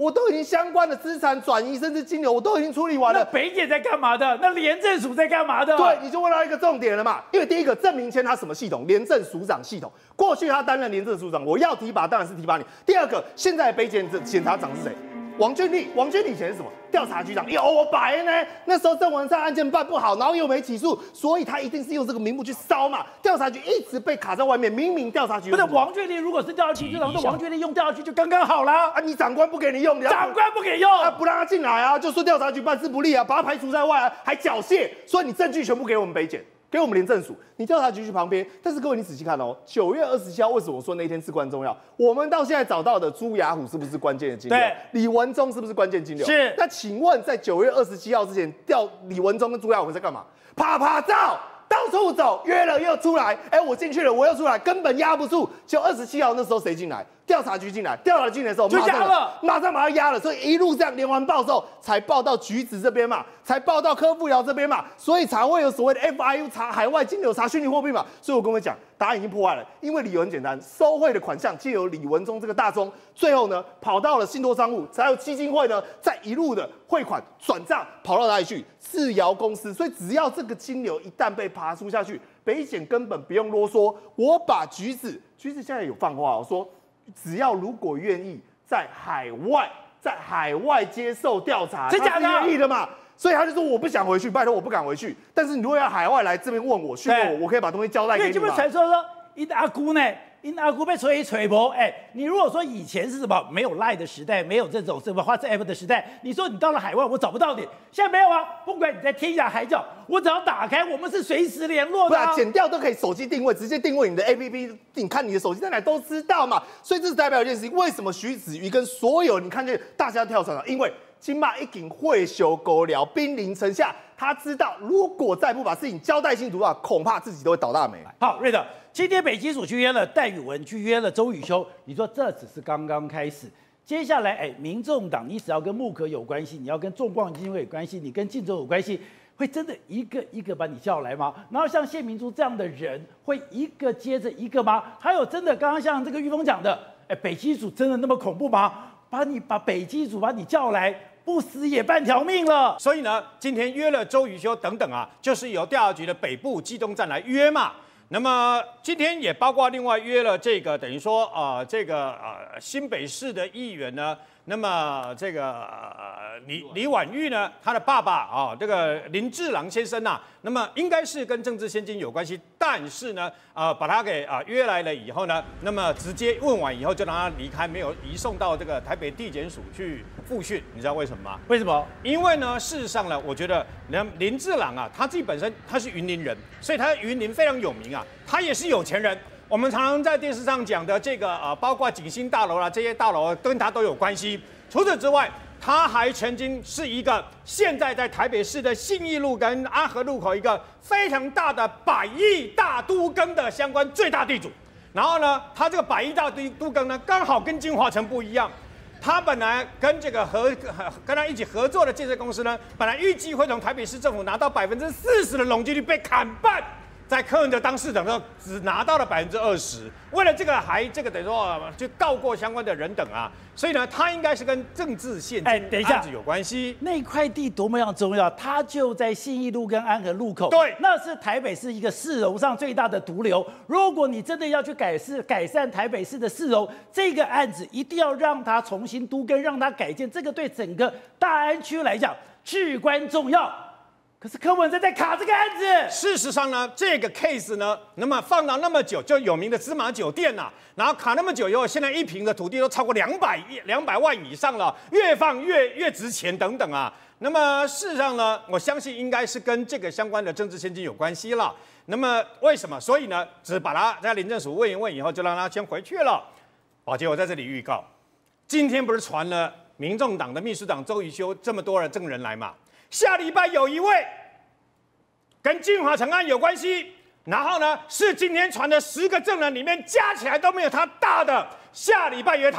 我都已经相关的资产转移甚至金流我都已经处理完了。 那北检在干嘛的？那廉政署在干嘛的？ 对，你就问到一个重点了嘛。因为第一个，郑明谦他什么系统？廉政署长系统。过去他担任廉政署长，我要提拔当然是提拔你。第二个，现在北检检察长是谁？王俊立，王俊立以前是什么？调查局长，有白呢。那时候郑文灿案件办不好，然后又没起诉，所以他一定是用这个名目去烧嘛。调查局一直被卡在外面，明明调查局不是王俊立，如果是调查局局长，那王俊立用调查局就刚刚好啦。 啊，你长官不给你用，你长官不给用， 啊，不让他进来啊，就说调查局办事不力啊，把他排除在外啊，还缴械，所以你证据全部给我们北检。给我们廉政署，你调查局去旁边。但是各位，你仔细看哦，九月二十七号，为什么我说那一天至关重要？我们到现在找到的朱雅虎是不是关键的金流？ 对， 李文忠是不是关键金流？ 是。 那请问，在九月二十七号之前，调李文忠跟朱雅虎在干嘛？啪啪照。到处走，约了又出来，哎，我进去了，我又出来，根本压不住。就二十七号那时候谁进来？调查局进来，调查局进来的时候就压了， 马上把他压了，所以一路这样连环报之后，才报到橘子这边嘛，才报到柯富瑶这边嘛，所以才会有所谓的 F I U 查海外金流、查虚拟货币嘛。所以我跟我讲，答案已经破案了，因为理由很简单，收贿的款项借由李文忠这个大宗，最后呢跑到了信托商务，才有基金会呢再一路的汇款转账跑到哪里去？智瑶公司。所以只要这个金流一旦被爬出下去，北检根本不用啰嗦，我把橘子，橘子现在有放话，我说。只要如果愿意在海外，在海外接受调查， 真假的？ 他是愿意的嘛？所以他就说我不想回去，拜托我不敢回去。但是你如果要海外来这边问我、询问我，我可以把东西交代给你嘛。 因为这不传说说，因阿姑呢，因阿姑被锤一锤不？哎，你如果说以前是什么没有 LINE 的时代，没有这种什么 WhatsApp 的时代，你说你到了海外我找不到你，现在没有啊。不管你在天涯海角，我只要打开，我们是随时联络的、啊。 不然剪掉都可以手机定位，直接定位你的 A P P， 你看你的手机在哪都知道嘛。所以这是代表一件事情，为什么徐子瑜跟所有你看见大家跳船了？因为金马一定会修狗寮，兵临城下，他知道如果再不把事情交代清楚的话，恐怕自己都会倒大霉。 好，瑞德，今天北基署去约了戴宇文，去约了周宇修，你说这只是刚刚开始。接下来，哎，民众党你只要跟木可有关系，你要跟众光基金会有关系，你跟竞争有关系，会真的一个一个把你叫来吗？然后像谢明珠这样的人，会一个接着一个吗？还有真的刚刚像这个玉峰讲的，哎，北基署真的那么恐怖吗？把你把北基署把你叫来，不死也半条命了。 所以呢，今天约了周宇修等等啊，就是由调查局的北部机动站来约嘛。那么今天也包括另外约了这个等于说呃这个呃新北市的议员呢，那么这个呃李李婉玉呢，他的爸爸啊、哦，这个林志郎先生呐、啊，那么应该是跟政治现金有关系，但是呢，呃把他给啊、呃、约来了以后呢，那么直接问完以后就让他离开，没有移送到这个台北地检署去复讯，你知道为什么吗？ 为什么？ 因为呢，事实上呢，我觉得林林志郎啊，他自己本身他是云林人，所以他在云林非常有名啊，他也是有钱人。我们常常在电视上讲的这个呃，包括景星大楼啦，这些大楼跟他都有关系。除此之外，他还曾经是一个现在在台北市的信义路跟安和路口一个非常大的百亿大都更的相关最大地主。然后呢，他这个百亿大都都更呢，刚好跟金华城不一样。他本来跟这个合跟他一起合作的建设公司呢，本来预计会从台北市政府拿到百分之四十的容积率，被砍半。在柯文哲当市长的时候，只拿到了百分之二十。为了这个，还这个等于说就告过相关的人等啊，所以呢，他应该是跟政治现哎，等一下案子有关系。 那块地多么样重要，它就在信义路跟安和路口。 对， 那是台北市一个市容上最大的毒瘤。如果你真的要去改市改善台北市的市容，这个案子一定要让它重新都更，让它改建，这个对整个大安区来讲至关重要。可是柯文哲在卡这个案子。 事实上呢，这个 case 呢，那么放到那么久，就有名的芝麻酒店呐、啊，然后卡那么久以后，现在一坪的土地都超过两百亿、两百万以上了，越放越越值钱等等啊。那么事实上呢，我相信应该是跟这个相关的政治现金有关系了。那么为什么？所以呢，只把他在廉政署问一问以后，就让他先回去了。宝杰，我在这里预告，今天不是传了民众党的秘书长周瑜修这么多的证人来嘛？下礼拜有一位跟金华城案有关系，然后呢是今天传的十个证人里面加起来都没有他大的，下礼拜约谈。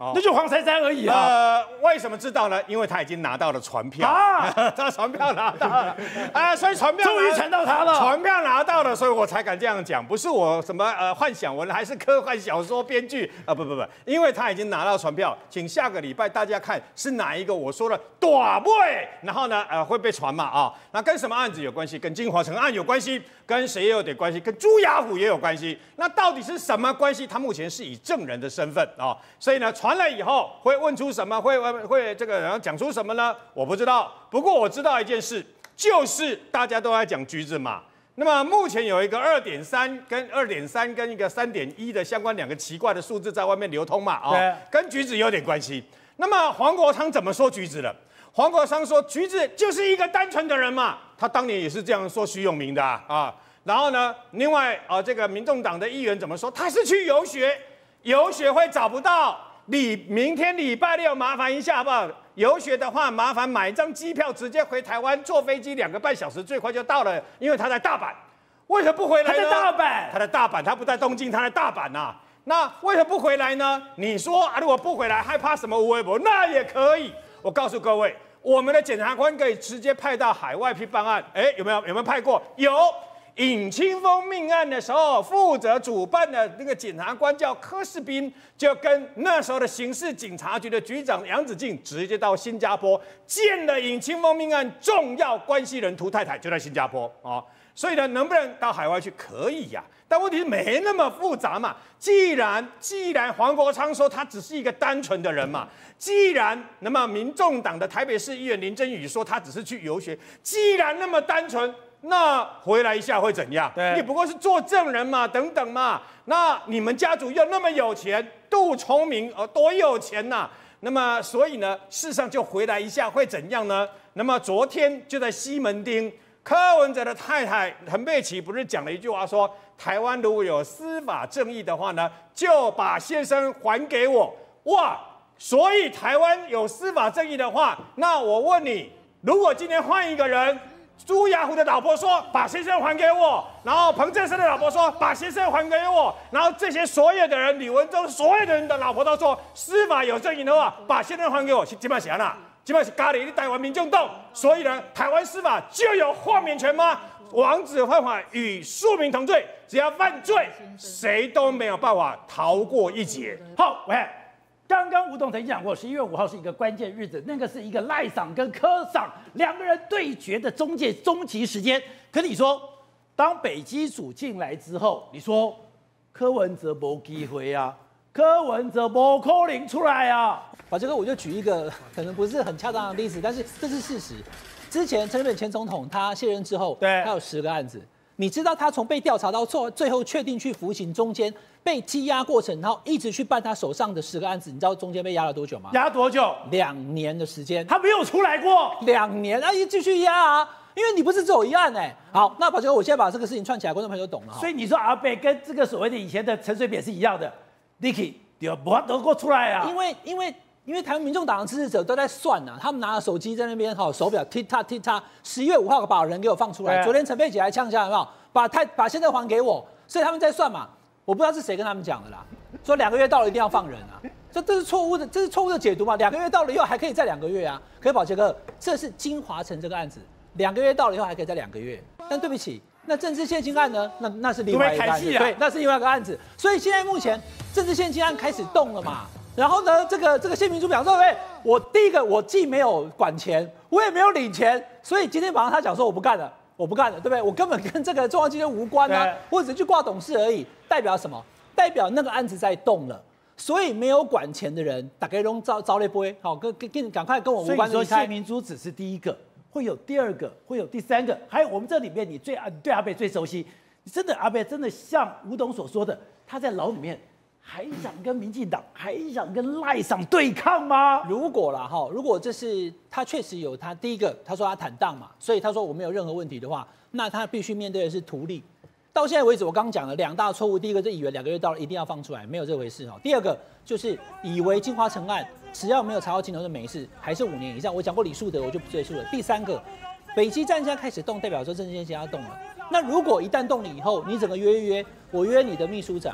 哦那就黄珊珊而已啊。 呃，为什么知道呢？因为他已经拿到了传票啊他传票拿到了，啊，所以传票终于传到他了传票拿到了，所以我才敢这样讲，不是我什么呃幻想文，还是科幻小说编剧啊、呃？不不不，因为他已经拿到传票，请下个礼拜大家看是哪一个我说的短位，然后呢呃会被传嘛啊？那跟什么案子有关系？跟金华城案有关系，跟谁也有点关系？跟朱雅虎也有关系。那到底是什么关系？他目前是以证人的身份啊、哦，所以呢传了以后会问出什么？会会会这个然后讲出什么呢？我不知道。不过我知道一件事，就是大家都在讲橘子嘛。那么目前有一个二点三跟二点三跟一个三点一的相关两个奇怪的数字在外面流通嘛啊、哦，跟橘子有点关系。那么黄国昌怎么说橘子的？黄国昌说橘子就是一个单纯的人嘛，他当年也是这样说徐永明的啊。啊然后呢，另外啊、呃，这个民众党的议员怎么说？他是去游学，游学会找不到。礼明天礼拜六麻烦一下好不好？游学的话，麻烦买一张机票直接回台湾，坐飞机两个半小时，最快就到了。因为他在大阪，为什么不回来呢？ 他在大阪， 他在大阪，他不在东京，他在大阪呐、啊。那为什么不回来呢？你说啊，如果不回来，害怕什么无微博？那也可以。我告诉各位，我们的检察官可以直接派到海外去办案。哎，有没有？有没有派过？有。尹清峰命案的时候，负责主办的那个检察官叫柯世斌，就跟那时候的刑事警察局的局长杨子敬直接到新加坡见了尹清峰命案重要关系人涂太太，就在新加坡啊、哦。所以呢，能不能到海外去？可以呀、啊，但问题是没那么复杂嘛。既然既然黄国昌说他只是一个单纯的人嘛，既然那么民众党的台北市议员林珍羽说他只是去游学，既然那么单纯。那回来一下会怎样？你不过是做证人嘛，等等嘛。那你们家族又那么有钱，杜聪明哦，多有钱呐、啊。那么所以呢，事实上就回来一下会怎样呢？那么昨天就在西门町，柯文哲的太太陈佩琪不是讲了一句话说，台湾如果有司法正义的话呢，就把先生还给我。哇，所以台湾有司法正义的话，那我问你，如果今天换一个人？朱雅虎的老婆说：“把先生还给我。”然后彭正生的老婆说：“把先生还给我。”然后这些所有的人，李文忠所有的人的老婆都说：“司法有正义的话，把先生还给我。”基本上啦，基本上是咖喱台湾民众党，所以呢，台湾司法就有豁免权吗？王子犯法与庶民同罪，只要犯罪，谁都没有办法逃过一劫。 好，喂。刚刚吴董曾经讲过，十一月五号是一个关键日子，那个是一个赖桑跟柯桑两个人对决的中介终极时间。可你说，当北基组进来之后，你说柯文哲没机会啊，柯文哲没可能出来啊。 把这个我就举一个可能不是很恰当的例子，但是这是事实。之前陈水扁前总统他卸任之后， 对， 他有十个案子。你知道他从被调查到最最后确定去服刑中间被羁押过程，然后一直去办他手上的十个案子，你知道中间被压了多久吗？ 压多久？ 两年的时间， 他没有出来过。两年，啊，继续压啊，因为你不是只有一案哎、欸。好，那宝杰哥，我现在把这个事情串起来，观众朋友懂了。 所以你说阿北跟这个所谓的以前的陈水扁是一样的 ，Niki 就不得过出来啊， 因为因为。因为台湾民众党的支持者都在算啊，他们拿着手机在那边哈，手表 tick tock tick tock， 十一月五号把人给我放出来。昨天陈佩琪还呛下有没有？把太把现在还给我，所以他们在算嘛。我不知道是谁跟他们讲的啦，说两个月到了一定要放人啊，这这是错误的，这是错误的解读嘛。两个月到了以后还可以再两个月啊。可是宝杰哥，这是金华城这个案子，两个月到了以后还可以再两个月。但对不起，那政治现金案呢？那那是另外一个案子，对，那是另外一个案子。所以现在目前政治现金案开始动了嘛。然后呢，这个这个谢明珠表示说，哎，我第一个我既没有管钱，我也没有领钱，所以今天晚上他讲说我不干了，我不干了，对不对？我根本跟这个中央基金无关啊，我只是去挂董事而已，代表什么？代表那个案子在动了，所以没有管钱的人，打开龙招招了波，好，跟跟跟赶快跟我无关。 所以说谢明珠只是第一个，会有第二个，会有第三个，还有我们这里面你最啊对阿北最熟悉，真的阿北真的像吴董所说的，他在牢里面。还想跟民进党，还想跟赖桑对抗吗？ 如果啦哈，如果这是他确实有他第一个，他说他坦荡嘛，所以他说我没有任何问题的话，那他必须面对的是图利。到现在为止，我刚刚讲了两大错误，第一个是以为两个月到了一定要放出来，没有这回事哈。第二个就是以为金华城案只要没有查到镜头就没事，还是五年以上。我讲过李树德，我就不赘述了。第三个，北基站现在开始动，代表说政治现金要动了。那如果一旦动了以后，你整个约一约，我约你的秘书长。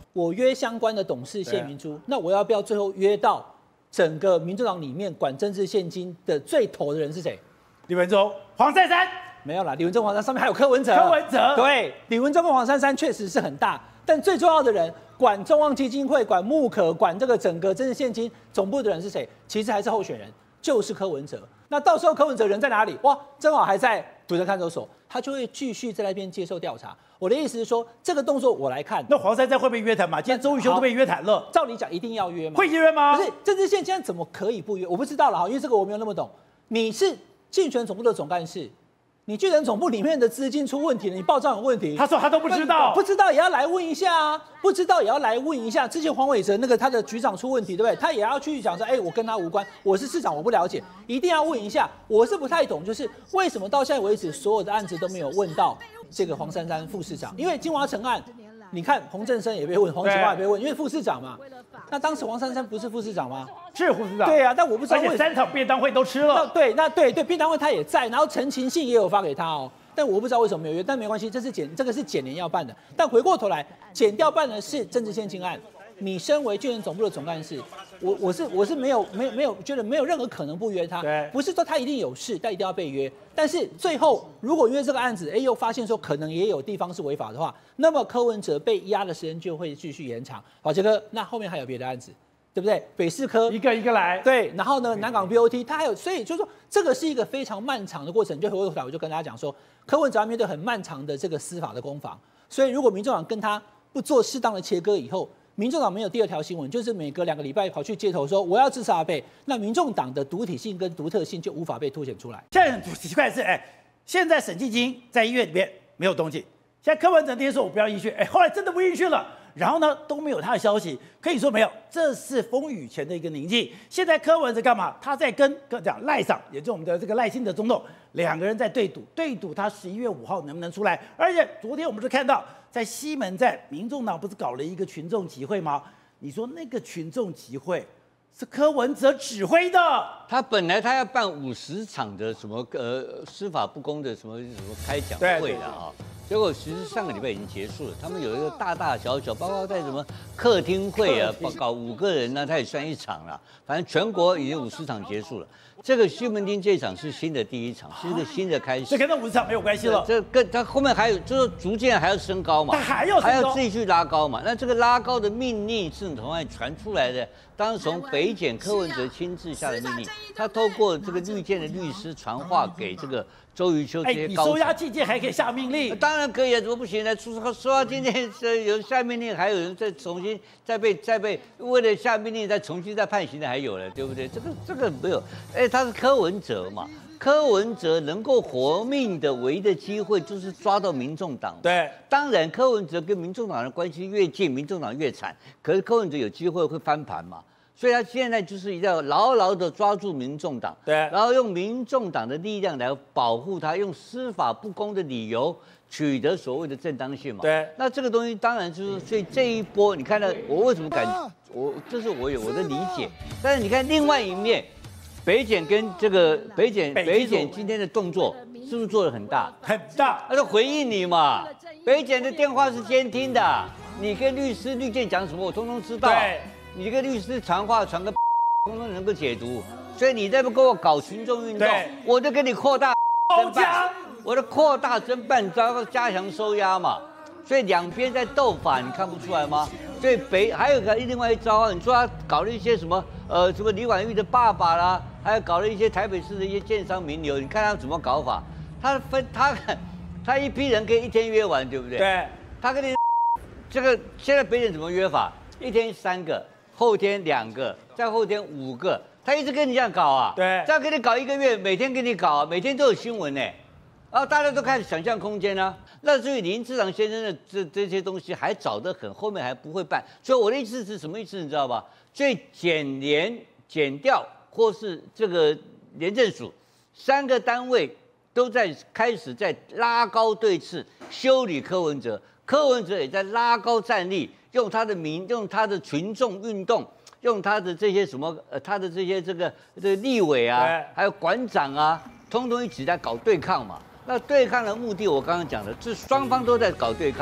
我约相关的董事谢明珠，那我要不要最后约到整个民众党里面管政治现金的最头的人是谁？ 李文忠、黄珊珊。 没有啦，李文忠、黄珊珊上面还有柯文哲。 柯文哲对，李文忠跟黄珊珊确实是很大，但最重要的人管中央基金会、管木可、管这个整个政治现金总部的人是谁？其实还是候选人，就是柯文哲。那到时候柯文哲人在哪里？哇，正好还在土城看守所，他就会继续在那边接受调查。我的意思是说，这个动作我来看， 那黄珊珊会被约谈吗？今天周瑜修都被约谈了， 照理讲一定要约吗？ 会约吗？ 不是，政治现金怎么可以不约？我不知道了哈，因为这个我没有那么懂。你是竞选总部的总干事。你巨人总部里面的资金出问题了，你报账有问题。 他说他都不知道， 不知道也要来问一下啊，不知道也要来问一下。之前黄伟哲那个他的局长出问题，对不对？他也要去讲说，哎，我跟他无关，我是市长，我不了解，一定要问一下。我是不太懂，就是为什么到现在为止，所有的案子都没有问到这个黄珊珊副市长？因为金华城案，你看洪正生也被问，黄启华也被问，因为副市长嘛。那当时黄珊珊不是副市长吗？ 是副市长。 对啊，但我不知道而且三场便当会都吃了。 对，那对对，便当会他也在，然后陈情信也有发给他哦。但我不知道为什么没有约，但没关系，这是检这个是检联要办的。但回过头来，检调办的是政治现金案。你身为巨人总部的总干事，我我是我是没有没有没有觉得没有任何可能不约他。 对， 不是说他一定有事，但一定要被约。但是最后如果因为这个案子，哎，又发现说可能也有地方是违法的话，那么柯文哲被押的时间就会继续延长。好，杰哥，那后面还有别的案子。对不对？北市科一个一个来， 对，然后呢，南港 B O T 它还有，所以就是说这个是一个非常漫长的过程。就回过头来，我就跟大家讲说，柯文哲要面对很漫长的这个司法的攻防，所以如果民众党跟他不做适当的切割以后，民众党没有第二条新闻，就是每隔两个礼拜跑去街头说我要支持阿贝，那民众党的独体性跟独特性就无法被凸显出来。 现在很奇怪的是，哎，现在审计金在医院里面没有动静，现在柯文哲那天说我不要应讯，哎，后来真的不应讯了。然后呢，都没有他的消息，可以说没有，这是风雨前的一个宁静。现在柯文哲干嘛？他在跟跟讲赖上，也就是我们的这个赖清德总统，两个人在对赌，对赌他十一月五号能不能出来。而且昨天我们是看到，在西门站，民众党不是搞了一个群众集会吗？你说那个群众集会是柯文哲指挥的， 他本来他要办五十场的什么呃司法不公的什么什么开讲会的啊。结果其实上个礼拜已经结束了，他们有一个大大小小，包括在什么客厅会啊，搞五个人呢，他也算一场了。反正全国已经五十场结束了。这个西门町这一场是新的第一场，是一个新的开始。 这跟那五十场没有关系了。 这跟他后面还有，就是逐渐还要升高嘛， 他还要还要自己去拉高嘛。那这个拉高的命令是从哪里传出来的？当时从北检柯文哲亲自下的命令，他透过这个绿建的律师传话给这个周瑜修这些高层。 哎，你收押禁见还可以下命令？ 当然可以啊，怎么不行呢？说收押禁见有下命令，还有人再重新再被再被为了下命令再重新再判刑的还有了，对不对？这个这个没有，哎，他是柯文哲嘛。柯文哲能够活命的唯一的机会就是抓到民众党。 对， 当然柯文哲跟民众党的关系越近，民众党越惨。可是柯文哲有机会会翻盘嘛？所以他现在就是一定要牢牢的抓住民众党， 对， 然后用民众党的力量来保护他，用司法不公的理由取得所谓的正当性嘛。 对， 那这个东西当然就是，所以这一波你看到我为什么敢，我这是我有我的理解。但是你看另外一面，北检跟这个北检北检今天的动作是不是做得很大？ 很大， 他就回应你嘛。北检的电话是监听的，你跟律师律建讲什么，我通通知道。 对。 你这个律师传话传个，通通能够解读，所以你再不跟我搞群众运动，我就给你扩大侦办，我的扩大侦办，然后加强收押嘛。所以两边在斗法，你看不出来吗？所以北还有个另外一招啊，你说他搞了一些什么呃什么李婉玉的爸爸啦，还有搞了一些台北市的一些建商名流，你看他怎么搞法？他分他他一批人可以一天约完，对不对？ 对， 他跟你这个现在北检怎么约法？一天三个。后天两个，再后天五个，他一直跟你这样搞啊， 对， 这样给你搞一个月，每天给你搞啊，每天都有新闻呢，然后大家都开始想象空间啊。那至于林志长先生的这这些东西还早得很，后面还不会办，所以我的意思是什么意思，你知道吧？所以检联、检调或是这个廉政署三个单位都在开始在拉高对峙，修理柯文哲，柯文哲也在拉高战力。用他的民，用他的群众运动，用他的这些什么，呃，他的这些这个这个立委啊，还有馆长啊，通通一起在搞对抗嘛。那对抗的目的，我刚刚讲的，是双方都在搞对抗。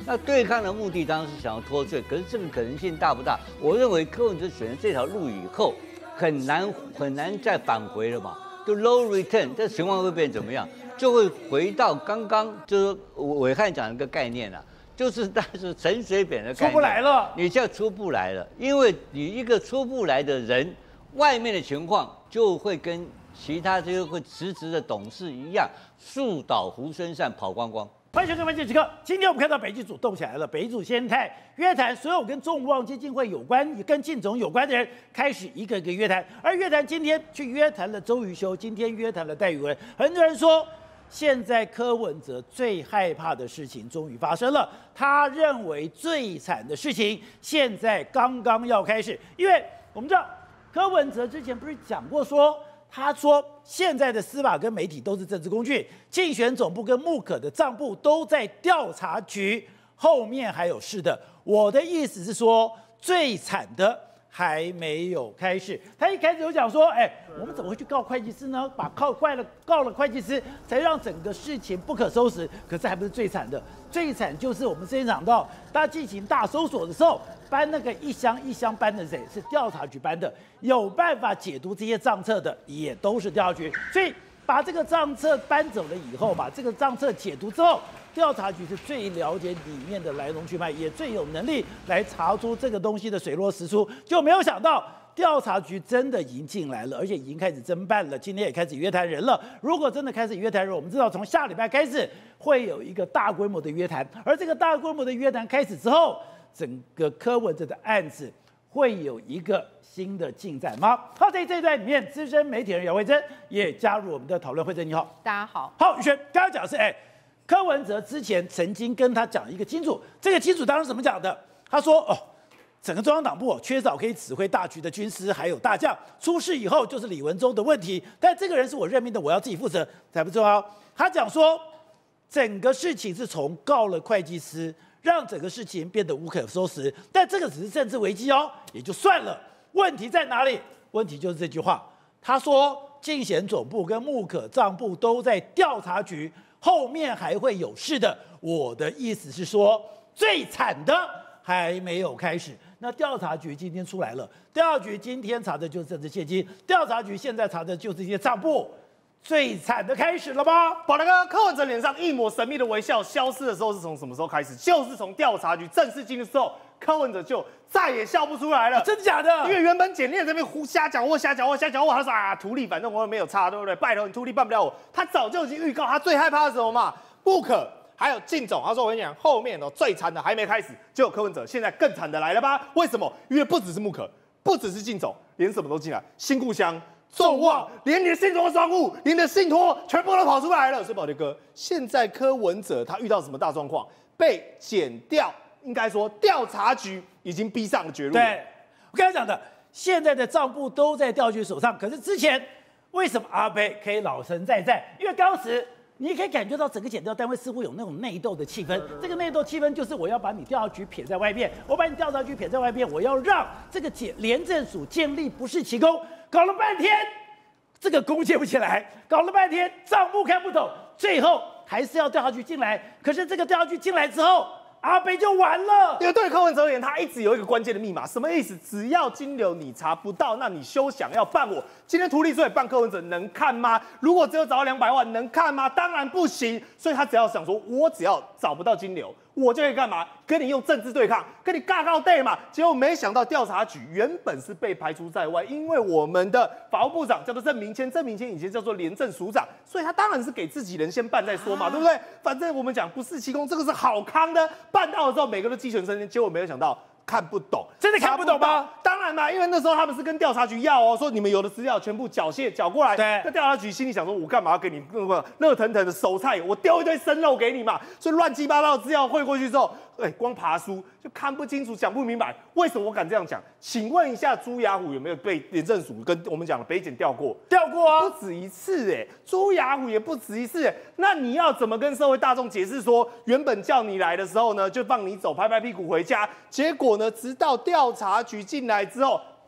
那对抗的目的当然是想要脱罪，可是这个可能性大不大？我认为柯文哲选了这条路以后，很难很难再返回了嘛，就 low return， 这情况会变怎么样？就会回到刚刚就是伟汉讲的一个概念啊。就是但是陈水扁的概念， 出不来了， 你就出不来了，因为你一个出不来的人，外面的情况就会跟其他这些会辞职的董事一样，树倒猢狲散，跑光光。 欢迎收看《关键时刻》。今天我们看到北基组动起来了，北基组先态约谈所有跟众望基金会有关、跟靳总有关的人，开始一个一个约谈。而约谈今天去约谈了周瑜修，今天约谈了戴宇文。很多人说，现在柯文哲最害怕的事情终于发生了，他认为最惨的事情现在刚刚要开始，因为我们知道柯文哲之前不是讲过说。他说，现在的司法跟媒体都是政治工具，竞选总部跟木可的账簿都在调查局，后面还有事的。我的意思是说，最惨的还没有开始。他一开始有讲说，哎，我们怎么会去告会计师呢？把告怪了告了会计师，才让整个事情不可收拾。可是还不是最惨的，最惨就是我们之前讲到，大家进行大搜索的时候。搬那个一箱一箱搬的谁？是调查局搬的，有办法解读这些账册的也都是调查局，所以把这个账册搬走了以后，把这个账册解读之后，调查局是最了解里面的来龙去脉，也最有能力来查出这个东西的水落石出。就没有想到调查局真的已经进来了，而且已经开始侦办了，今天也开始约谈人了。如果真的开始约谈人，我们知道从下礼拜开始会有一个大规模的约谈，而这个大规模的约谈开始之后。整个柯文哲的案子会有一个新的进展吗？好，在这一段里面，资深媒体人姚慧珍也加入我们的讨论。慧珍你好， 大家好。 好，宇轩刚刚讲的是，哎，柯文哲之前曾经跟他讲一个清楚，这个清楚当然是怎么讲的？他说，哦，整个中央党部缺少可以指挥大局的军师还有大将，出事以后就是李文忠的问题，但这个人是我任命的，我要自己负责，才不重要。他讲说，整个事情是从告了会计师。让整个事情变得无可收拾，但这个只是政治危机哦，也就算了。问题在哪里？问题就是这句话。他说，竞选总部跟木可账部都在调查局，后面还会有事的。我的意思是说，最惨的还没有开始。那调查局今天出来了，调查局今天查的就是政治现金，调查局现在查的就是这些账簿。最惨的开始了吗？ 宝大哥，柯文哲脸上一抹神秘的微笑消失的时候是从什么时候开始？就是从调查局正式进入之后，柯文哲就再也笑不出来了。 啊、真的假的？ 因为原本简练这边胡瞎讲话、瞎讲话、瞎讲话，他说啊，图利反正我也没有差，对不对？拜托你图利办不了我。他早就已经预告，他最害怕的时候嘛，不可。还有靳总，他说我跟你讲，后面哦最惨的还没开始，结果柯文哲现在更惨的来了吧？为什么？因为不只是木可，不只是靳总，连什么都进来，新故乡。众望，连你的信托双户，连你的信托全部都跑出来了。所以宝杰哥，现在柯文哲他遇到什么大状况？被检调，应该说调查局已经逼上了绝路。 对，我刚才讲的，现在的账簿都在调查局手上。可是之前为什么阿伯可以老神在在？因为当时你可以感觉到整个检调单位似乎有那种内斗的气氛。这个内斗气氛就是我要把你调查局撇在外面，我把你调查局撇在外面，我要让这个检廉政署建立不是奇功。搞了半天，这个功建不起来；搞了半天，账目看不懂，最后还是要调查局进来。可是这个调查局进来之后，阿北就完了。 因为对柯文哲而言，他一直有一个关键的密码，什么意思？只要金流你查不到，那你休想要办我。今天图利所以办柯文哲能看吗？如果只有找到两百万，能看吗？当然不行。所以他只要想说，我只要找不到金流。我就可以干嘛？跟你用政治对抗，跟你尬告对嘛。结果没想到调查局原本是被排除在外，因为我们的法务部长叫做郑明谦，郑明谦以前叫做廉政署长，所以他当然是给自己人先办再说嘛，啊、对不对？反正我们讲不是奇功，这个是好康的。办到了之后，每个都鸡犬升天，结果没有想到。看不懂， 真的看不懂吗？ 当然嘛，因为那时候他们是跟调查局要哦，说你们有的资料全部缴械缴过来。 对， 那调查局心里想说，我干嘛要给你那个热腾腾的熟菜？我丢一堆生肉给你嘛。所以乱七八糟的资料汇过去之后，哎，光爬书就看不清楚，讲不明白。为什么我敢这样讲？请问一下，朱雅虎有没有被廉政署跟我们讲的北检调过？ 调过啊， 不止一次哎，朱雅虎也不止一次哎。那你要怎么跟社会大众解释说，原本叫你来的时候呢，就放你走，拍拍屁股回家，结果呢，直到调查局进来之后，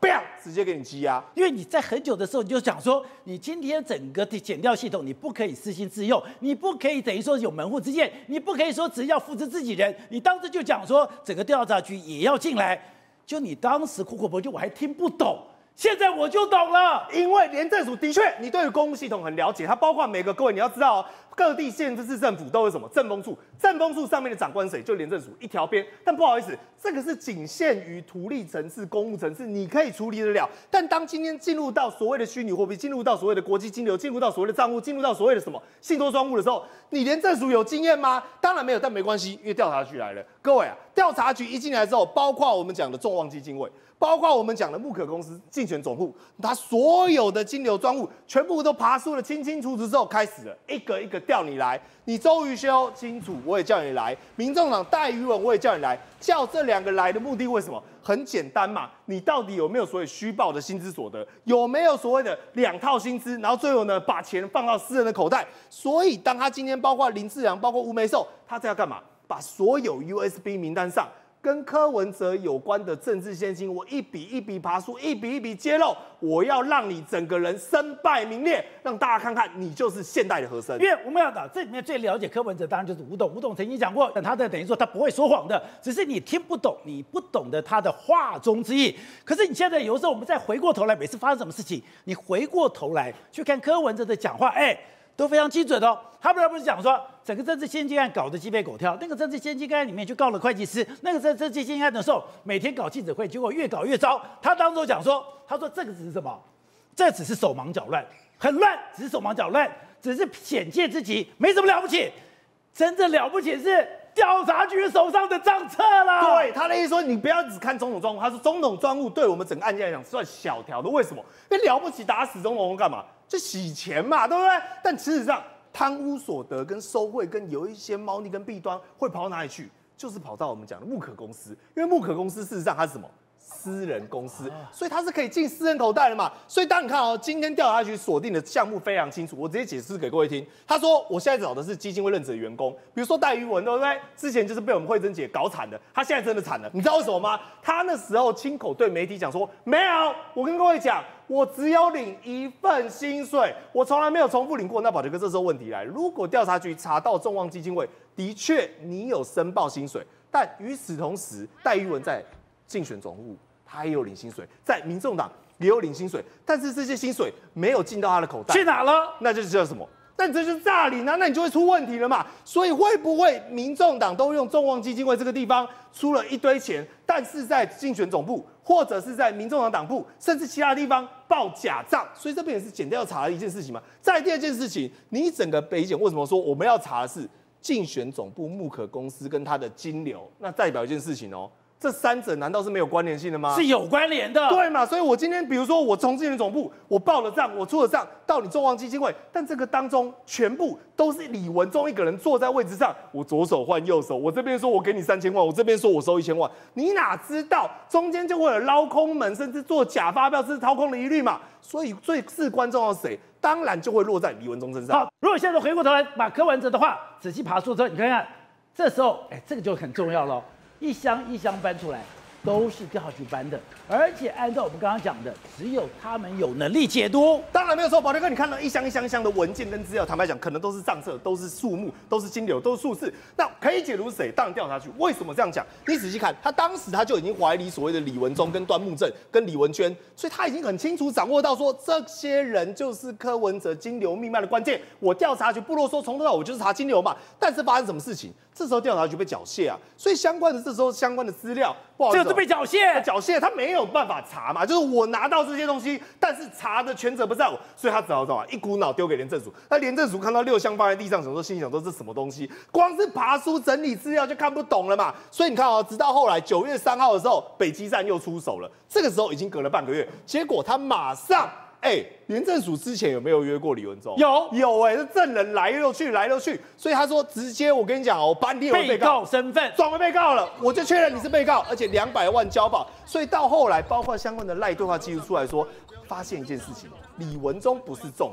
，biang 直接给你积压。 因为你在很久的时候你就讲说，你今天整个的检调系统你不可以私心自用，你不可以等于说有门户之见，你不可以说只要复制自己人，你当时就讲说整个调查局也要进来，就你当时苦口婆心我还听不懂。现在我就懂了， 因为廉政署的确，你对于公务系统很了解，它包括每个各位你要知道哦，各地县市政府都有什么政风处，政风处上面的长官谁，就廉政署一条边。但不好意思，这个是仅限于图例层次、公务层次，你可以处理得了。但当今天进入到所谓的虚拟货币，进入到所谓的国际金流，进入到所谓的账户，进入到所谓的什么信托专户的时候，你廉政署有经验吗？当然没有，但没关系，因为调查局来了。各位啊，调查局一进来之后，包括我们讲的众望基金会。包括我们讲的木可公司竞选总部，它所有的金流专户全部都爬梳的清清楚楚之后，开始了一个一个调你来。你周瑜修清楚，我也叫你来；民众党戴瑜文，我也叫你来。叫这两个来的目的为什么？很简单嘛，你到底有没有所谓虚报的薪资所得？有没有所谓的两套薪资？然后最后呢，把钱放到私人的口袋。所以，当他今天包括林志良，包括吴梅寿，他在要干嘛？把所有 U S B 名单上跟柯文哲有关的政治现金，我一笔一笔爬梳，一笔一笔揭露，我要让你整个人身败名裂，让大家看看你就是现代的和珅。 因为我们要讲这里面最了解柯文哲，当然就是吴董。吴董曾经讲过，他的等于说他不会说谎的，只是你听不懂，你不懂得他的话中之意。可是你现在有时候我们再回过头来，每次发生什么事情，你回过头来去看柯文哲的讲话，哎，都非常精准的哦。他们不是讲说整个政治献金案搞得鸡飞狗跳，那个政治献金案里面去告了会计师，那个政治献金案的时候，每天搞记者会，结果越搞越糟。他当时讲说，他说这个只是什么？这只是手忙脚乱，很乱，只是手忙脚乱，只是显见自己没什么了不起，真正了不起是调查局手上的账册啦。 对，他的意思说，你不要只看总统专务，他说总统专务对我们整个案件来讲算小条的，为什么？因为了不起打死总统干嘛？就洗钱嘛，对不对？但事实上，贪污所得跟收贿跟有一些猫腻跟弊端会跑到哪里去？就是跑到我们讲的木可公司，因为木可公司事实上它是什么？私人公司，所以它是可以进私人口袋的嘛。所以当你看哦，今天调查局锁定的项目非常清楚，我直接解释给各位听。他说，我现在找的是基金会任职的员工，比如说戴瑜文，对不对？之前就是被我们慧珍姐搞惨的，他现在真的惨了。你知道为什么吗？他那时候亲口对媒体讲说，没有，我跟各位讲，我只有领一份薪水，我从来没有重复领过。那宝杰哥，这时候问题来，如果调查局查到众望基金会的确你有申报薪水，但与此同时，戴瑜文在竞选总务，他也有领薪水，在民众党也有领薪水，但是这些薪水没有进到他的口袋， 去哪了？ 那就是叫什么？那这就是诈领啊！那你就会出问题了嘛。所以会不会民众党都用众望基金会这个地方出了一堆钱，但是在竞选总部或者是在民众党党部，甚至其他地方报假账？所以这边也是检调查的一件事情嘛。再第二件事情，你整个北检为什么说我们要查的是竞选总部木可公司跟它的金流？那代表一件事情哦。这三者难道是没有关联性的吗？ 是有关联的， 对嘛？所以我今天比如说我从竞选总部我报了账，我出了账到你众望基金会，但这个当中全部都是李文忠一个人坐在位置上，我左手换右手，我这边说我给你三千万，我这边说我收一千万，你哪知道中间就会有捞空门，甚至做假发票，甚至掏空的疑虑嘛？所以最至关重要是谁？当然就会落在李文忠身上。 好，如果现在回过头来把柯文哲的话仔细爬梳之后，你看看，这时候哎，这个就很重要了。一箱一箱搬出来，都是调查局搬的，而且按照我们刚刚讲的，只有他们有能力解读。 当然没有错，宝杰哥，你看到一箱一箱一箱的文件跟资料，坦白讲，可能都是账册，都是数目，都是金流，都是数字。那可以解读是谁？当然调查局。为什么这样讲？你仔细看，他当时他就已经怀疑所谓的李文忠、跟端木正、跟李文娟，所以他已经很清楚掌握到说，这些人就是柯文哲金流命脉的关键。我调查局不啰嗦，从头到尾我就是查金流嘛。但是发生什么事情？这时候调查局被缴械啊，所以相关的这时候相关的资料，不好意思、哦， 这是被缴械， 缴械他没有办法查嘛，就是我拿到这些东西，但是查的权责不在我，所以他只好怎么一股脑丢给廉政署。那廉政署看到六箱放在地上，想说心想说这是什么东西？光是爬书整理资料就看不懂了嘛。所以你看哦，直到后来九月三号的时候，北基站又出手了，这个时候已经隔了半个月，结果他马上。哎，廉政署之前有没有约过李文忠？ 有有哎、欸，这证人来又去，来又去，所以他说直接我跟你讲哦，我把你列为被告身份， 转为被告了，我就确认你是被告，而且两百万交保。所以到后来，包括相关的赖对话记录出来说，发现一件事情，李文忠不是重点。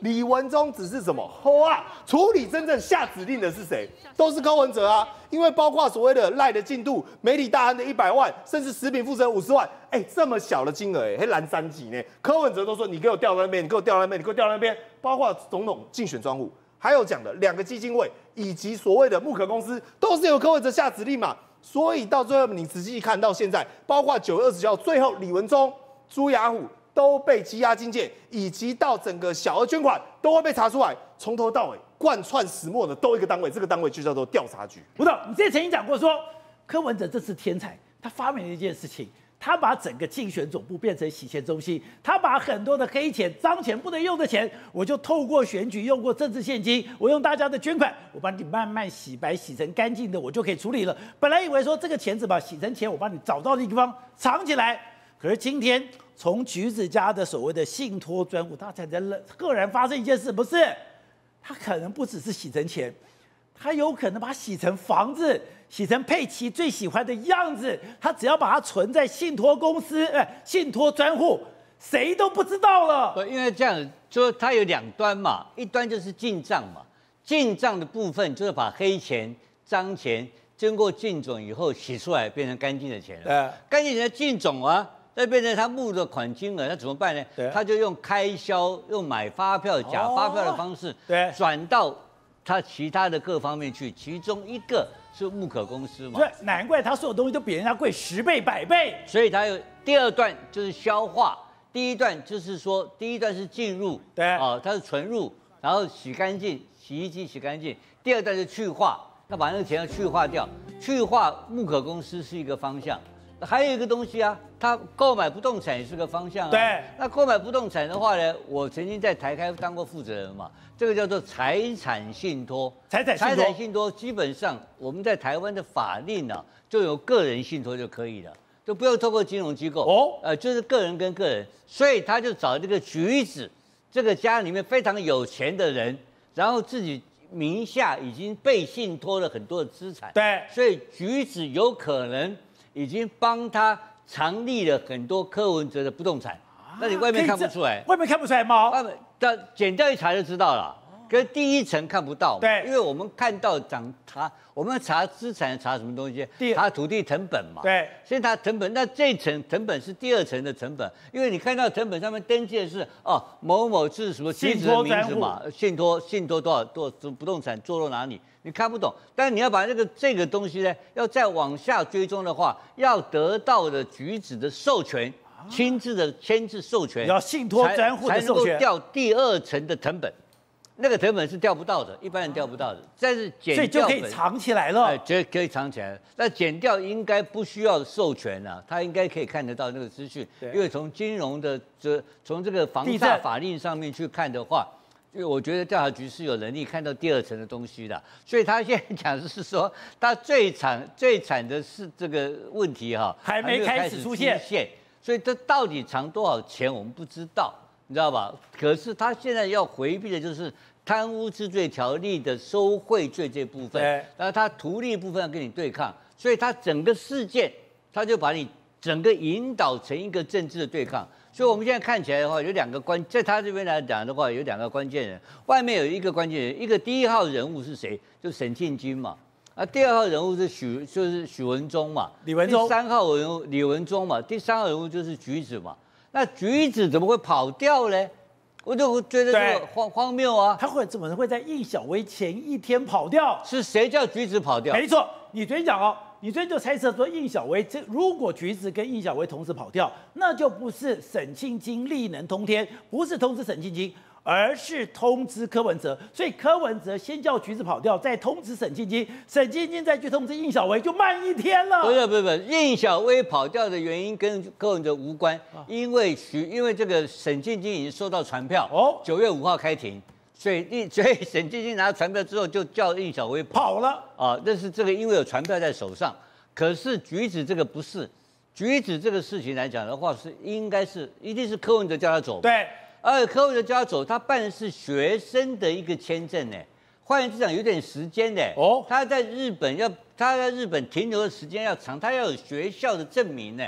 李文忠只是什么后啊？处理真正下指令的是谁？都是柯文哲啊！因为包括所谓的赖的进度、媒体大亨的一百万，甚至食品负责人五十万，哎、欸，这么小的金额、欸，哎，还蓝三级呢？柯文哲都说你给我调到那边，你给我调到那边，你给我调到那边，包括总统竞选专户，还有讲的两个基金会以及所谓的木可公司，都是由柯文哲下指令嘛。所以到最后你仔细看到现在，包括九月二十九号，最后李文忠、朱雅虎都被羁押禁见，以及到整个小额捐款都会被查出来，从头到尾贯穿始末的都一个单位，这个单位就叫做调查局。 吴董，你之前曾经讲过说，柯文哲这次天才，他发明了一件事情，他把整个竞选总部变成洗钱中心，他把很多的黑钱、脏钱不能用的钱，我就透过选举、用过政治现金，我用大家的捐款，我把你慢慢洗白、洗成干净的，我就可以处理了。本来以为说这个钱怎么洗成钱，我帮你找到的地方藏起来，可是今天从橘子家的所谓的信托专户，他才在赫然发生一件事，不是？他可能不只是洗成钱，他有可能把它洗成房子，洗成佩奇最喜欢的样子。他只要把它存在信托公司、呃、信托专户，谁都不知道了。 不，因为这样，就它有两端嘛，一端就是进账嘛，进账的部分就是把黑钱、脏钱经过进总以后洗出来，变成干净的钱了。 对， 干净钱的进总啊。再变成他募的款金额，他怎么办呢？他就用开销、用买发票、假发票的方式， 对， 转到他其他的各方面去。其中一个是木可公司嘛， 对，难怪他所有东西都比人家贵十倍、百倍。 所以他有第二段就是消化，第一段就是说，第一段是进入， 对， 啊，它是存入，然后洗干净，洗衣机洗干净。第二段是去化，他把那个钱要去化掉，去化木可公司是一个方向。还有一个东西啊，他购买不动产也是个方向啊。 对， 那购买不动产的话呢，我曾经在台开当过负责人嘛，这个叫做财产信托。 财产信托， 财产信托基本上我们在台湾的法令啊，就有个人信托就可以了，就不用透过金融机构哦，呃，就是个人跟个人，所以他就找这个橘子，这个家里面非常有钱的人，然后自己名下已经被信托了很多的资产。 对， 所以橘子有可能已经帮他藏匿了很多柯文哲的不动产，啊、那你外面看不出来， 外面看不出来吗？ 外面，但剪掉一查就知道了。可是第一层看不到， 对， 因为我们看到涨查，我们查资产查什么东西？查土地成本嘛， 对， 所以它成本，那这层成本是第二层的成本，因为你看到成本上面登记的是哦某某是什么橘子的名字嘛，信托信托多少多少不动产坐落哪里？你看不懂，但是你要把这个这个东西呢，要再往下追踪的话，要得到的橘子的授权，亲自的签字授权， 要信托专户的授权， 才能够调第二层的成本。那个成本是调不到的，一般人调不到的。但是减掉， 所以就可以藏起来了。 哎，就可以藏起来。那减掉应该不需要授权啊，他应该可以看得到那个资讯，因为从金融的这从这个房价法令上面去看的话。因为我觉得调查局是有能力看到第二层的东西的，所以他现在讲的是说，他最惨最惨的是这个问题哈， 还没开始出现， 所以这到底藏多少钱我们不知道，你知道吧？可是他现在要回避的就是贪污治罪条例的收贿罪这部分，然后他图利部分要跟你对抗，所以他整个事件他就把你整个引导成一个政治的对抗。所以我们现在看起来的话，有两个关，在他这边来讲的话，有两个关键人。外面有一个关键人，一个第一号人物是谁？就沈庆金嘛。啊，第二号人物是许，就是许文忠嘛。 李文忠。 第三号人物李文忠嘛。第三号人物就是橘子嘛。那橘子怎么会跑掉呢？我就觉得这个荒荒谬啊！ 他会怎么会在应小薇前一天跑掉？ 是谁叫橘子跑掉？ 没错，你昨天讲哦。你昨天就猜测说，应小薇这如果橘子跟应小薇同时跑掉，那就不是沈庆金力能通天，不是通知沈庆金，而是通知柯文哲。所以柯文哲先叫橘子跑掉，再通知沈庆金，沈庆金再去通知应小薇，就慢一天了。 不是不是不是，应小薇跑掉的原因跟柯文哲无关，因为徐因为这个沈庆金已经收到传票，哦，九月五号开庭。所以，所以沈庆金拿传票之后，就叫应小薇跑了啊。但是这个因为有传票在手上，可是橘子这个不是，橘子这个事情来讲的话，是应该是一定是柯文哲叫他走。 对， 而柯文哲叫他走，他办的是学生的一个签证呢。换言之讲，有点时间的哦。他在日本要他在日本停留的时间要长，他要有学校的证明呢。所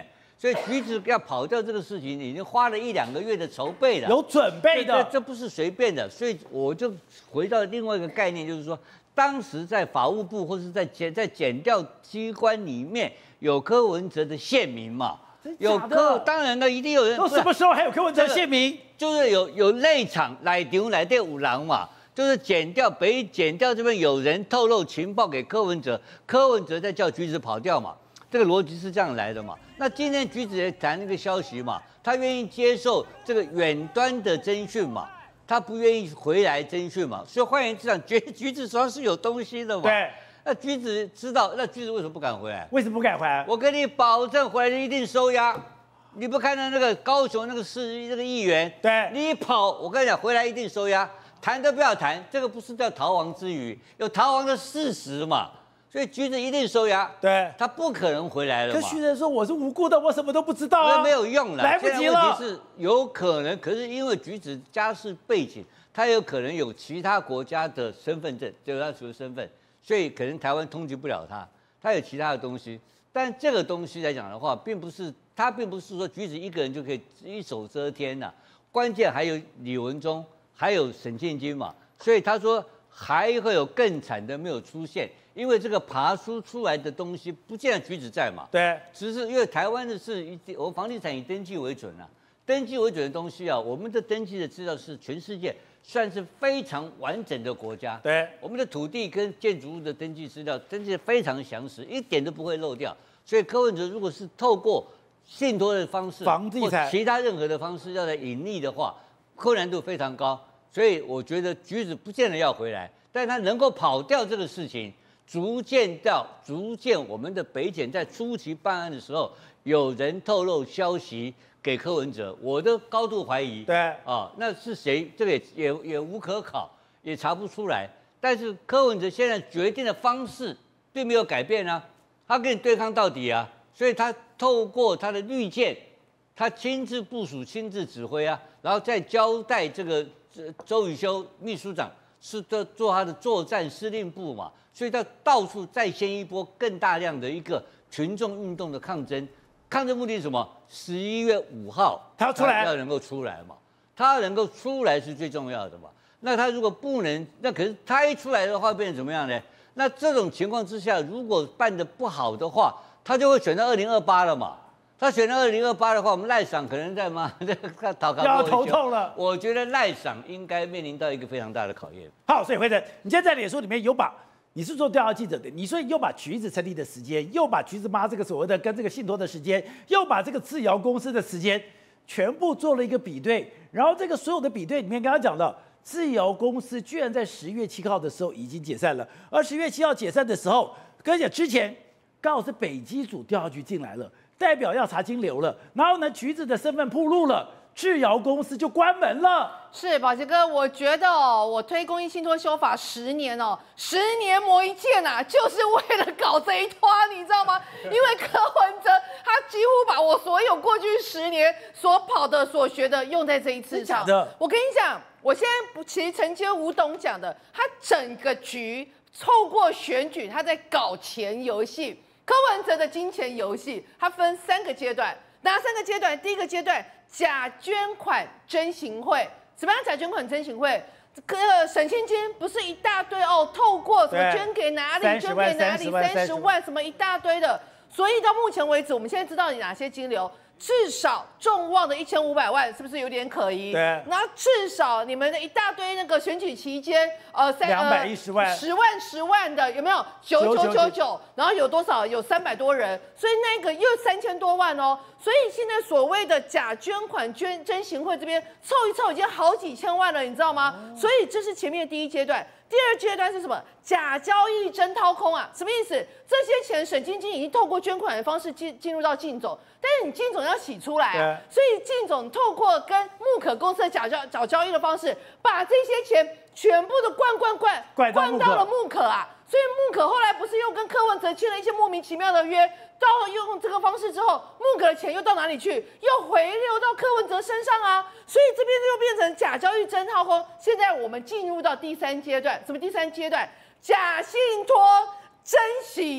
所以橘子要跑掉这个事情，已经花了一两个月的筹备了， 有准备的， 这这不是随便的。所以我就回到另外一个概念，就是说，当时在法务部或是在检在检调机关里面有柯文哲的县民嘛，有柯，当然了，一定有人。 都什么时候还有柯文哲县民？ 就是有有内场来场来对五郎嘛。就是检调北检调这边有人透露情报给柯文哲，柯文哲在叫橘子跑掉嘛，这个逻辑是这样来的嘛。那今天橘子也谈那个消息嘛，他愿意接受这个远端的侦讯嘛，他不愿意回来侦讯嘛，所以换言之讲，橘橘子手上是有东西的嘛。 对。 那橘子知道，那橘子为什么不敢回来？ 为什么不敢回来？ 我跟你保证，回来一定收押。你不看到那个高雄那个市那个议员， 对， 你一跑，我跟你讲，回来一定收押。谈都不要谈，这个不是叫逃亡之余，有逃亡的事实嘛，所以橘子一定收押， 对， 他不可能回来了嘛。 可徐仁说我是无辜的，我什么都不知道啊， 没有用了， 来不及了。 问题是有可能，可是因为橘子家世背景，他有可能有其他国家的身份证，就是他属于身份，所以可能台湾通缉不了他，他有其他的东西。但这个东西来讲的话，并不是他并不是说橘子一个人就可以一手遮天呐、啊，关键还有李文忠。还有沈庆金嘛，所以他说还会有更惨的没有出现，因为这个爬出出来的东西不见得橘子在嘛， 对， 只是因为台湾的是以我房地产以登记为准啊，登记为准的东西啊，我们的登记的资料是全世界算是非常完整的国家， 对， 我们的土地跟建筑物的登记资料登记得非常详实，一点都不会漏掉，所以柯文哲如果是透过信托的方式， 房地产或其他任何的方式要来隐匿的话。困难度非常高，所以我觉得橘子不见得要回来，但他能够跑掉这个事情，逐渐到逐渐我们的北检在初期办案的时候，有人透露消息给柯文哲，我的高度怀疑， 对啊，那是谁？这个也也也无可考，也查不出来。但是柯文哲现在决定的方式并没有改变啊，他跟你对抗到底啊，所以他透过他的绿箭。他亲自部署、亲自指挥啊，然后再交代这个周宇修秘书长是做做他的作战司令部嘛，所以他到处再掀一波更大量的一个群众运动的抗争。抗争目的是什么？十一月五号他要出来， 要能够出来嘛，他能够出来是最重要的嘛。那他如果不能，那可是他一出来的话，变成怎么样呢？那这种情况之下，如果办得不好的话，他就会选到二零二八了嘛。他选到二零二八的话，我们赖赏可能在吗？ 要头痛了。 我觉得赖赏应该面临到一个非常大的考验。 好，所以辉正，你今天在脸书里面有把，你是做调查记者的，你所以又把橘子成立的时间，又把橘子妈这个所谓的跟这个信托的时间，又把这个制谣公司的时间，全部做了一个比对。然后这个所有的比对里面，刚刚讲到，制谣公司居然在十月七号的时候已经解散了，而十月七号解散的时候，而且之前刚好是北基组调查局进来了。代表要查金流了，然后呢，橘子的身份暴露了，制谣公司就关门了。 是宝杰哥，我觉得哦，我推公益信托修法十年哦，十年磨一剑啊，就是为了搞这一拖，你知道吗？因为柯文哲他几乎把我所有过去十年所跑的、所学的用在这一次上。我跟你讲，我现在不，其实承接吴董讲的，他整个局透过选举，他在搞钱游戏。柯文哲的金钱游戏，它分三个阶段，哪三个阶段？第一个阶段，假捐款征行会，什么样假捐款征行会？这个沈庆金不是一大堆哦，透过什么捐给哪里，捐给哪里，三十万什么一大堆的，所以到目前为止，我们现在知道哪些金流。至少众望的一千五百万是不是有点可疑？ 对。 然后至少你们的一大堆那个选举期间，呃，三两百一十万、 十万、十万的有没有？九九九九，然后有多少？有三百多人，所以那个又三千多万哦。所以现在所谓的假捐款捐征行会这边凑一凑已经好几千万了，你知道吗？哦、所以这是前面的第一阶段。第二阶段是什么？假交易真掏空啊！什么意思？这些钱沈晶晶已经透过捐款的方式进进入到靳总，但是你靳总要洗出来啊，所以靳总透过跟木可公司的假交假交易的方式，把这些钱全部都灌灌灌灌到了木可啊！所以木可后来不是又跟柯文哲签了一些莫名其妙的约，到用这个方式之后，木可的钱又到哪里去？又回流到柯文哲身上啊！所以这边又变成假交易真掏空。现在我们进入到第三阶段，什么第三阶段？假信托征喜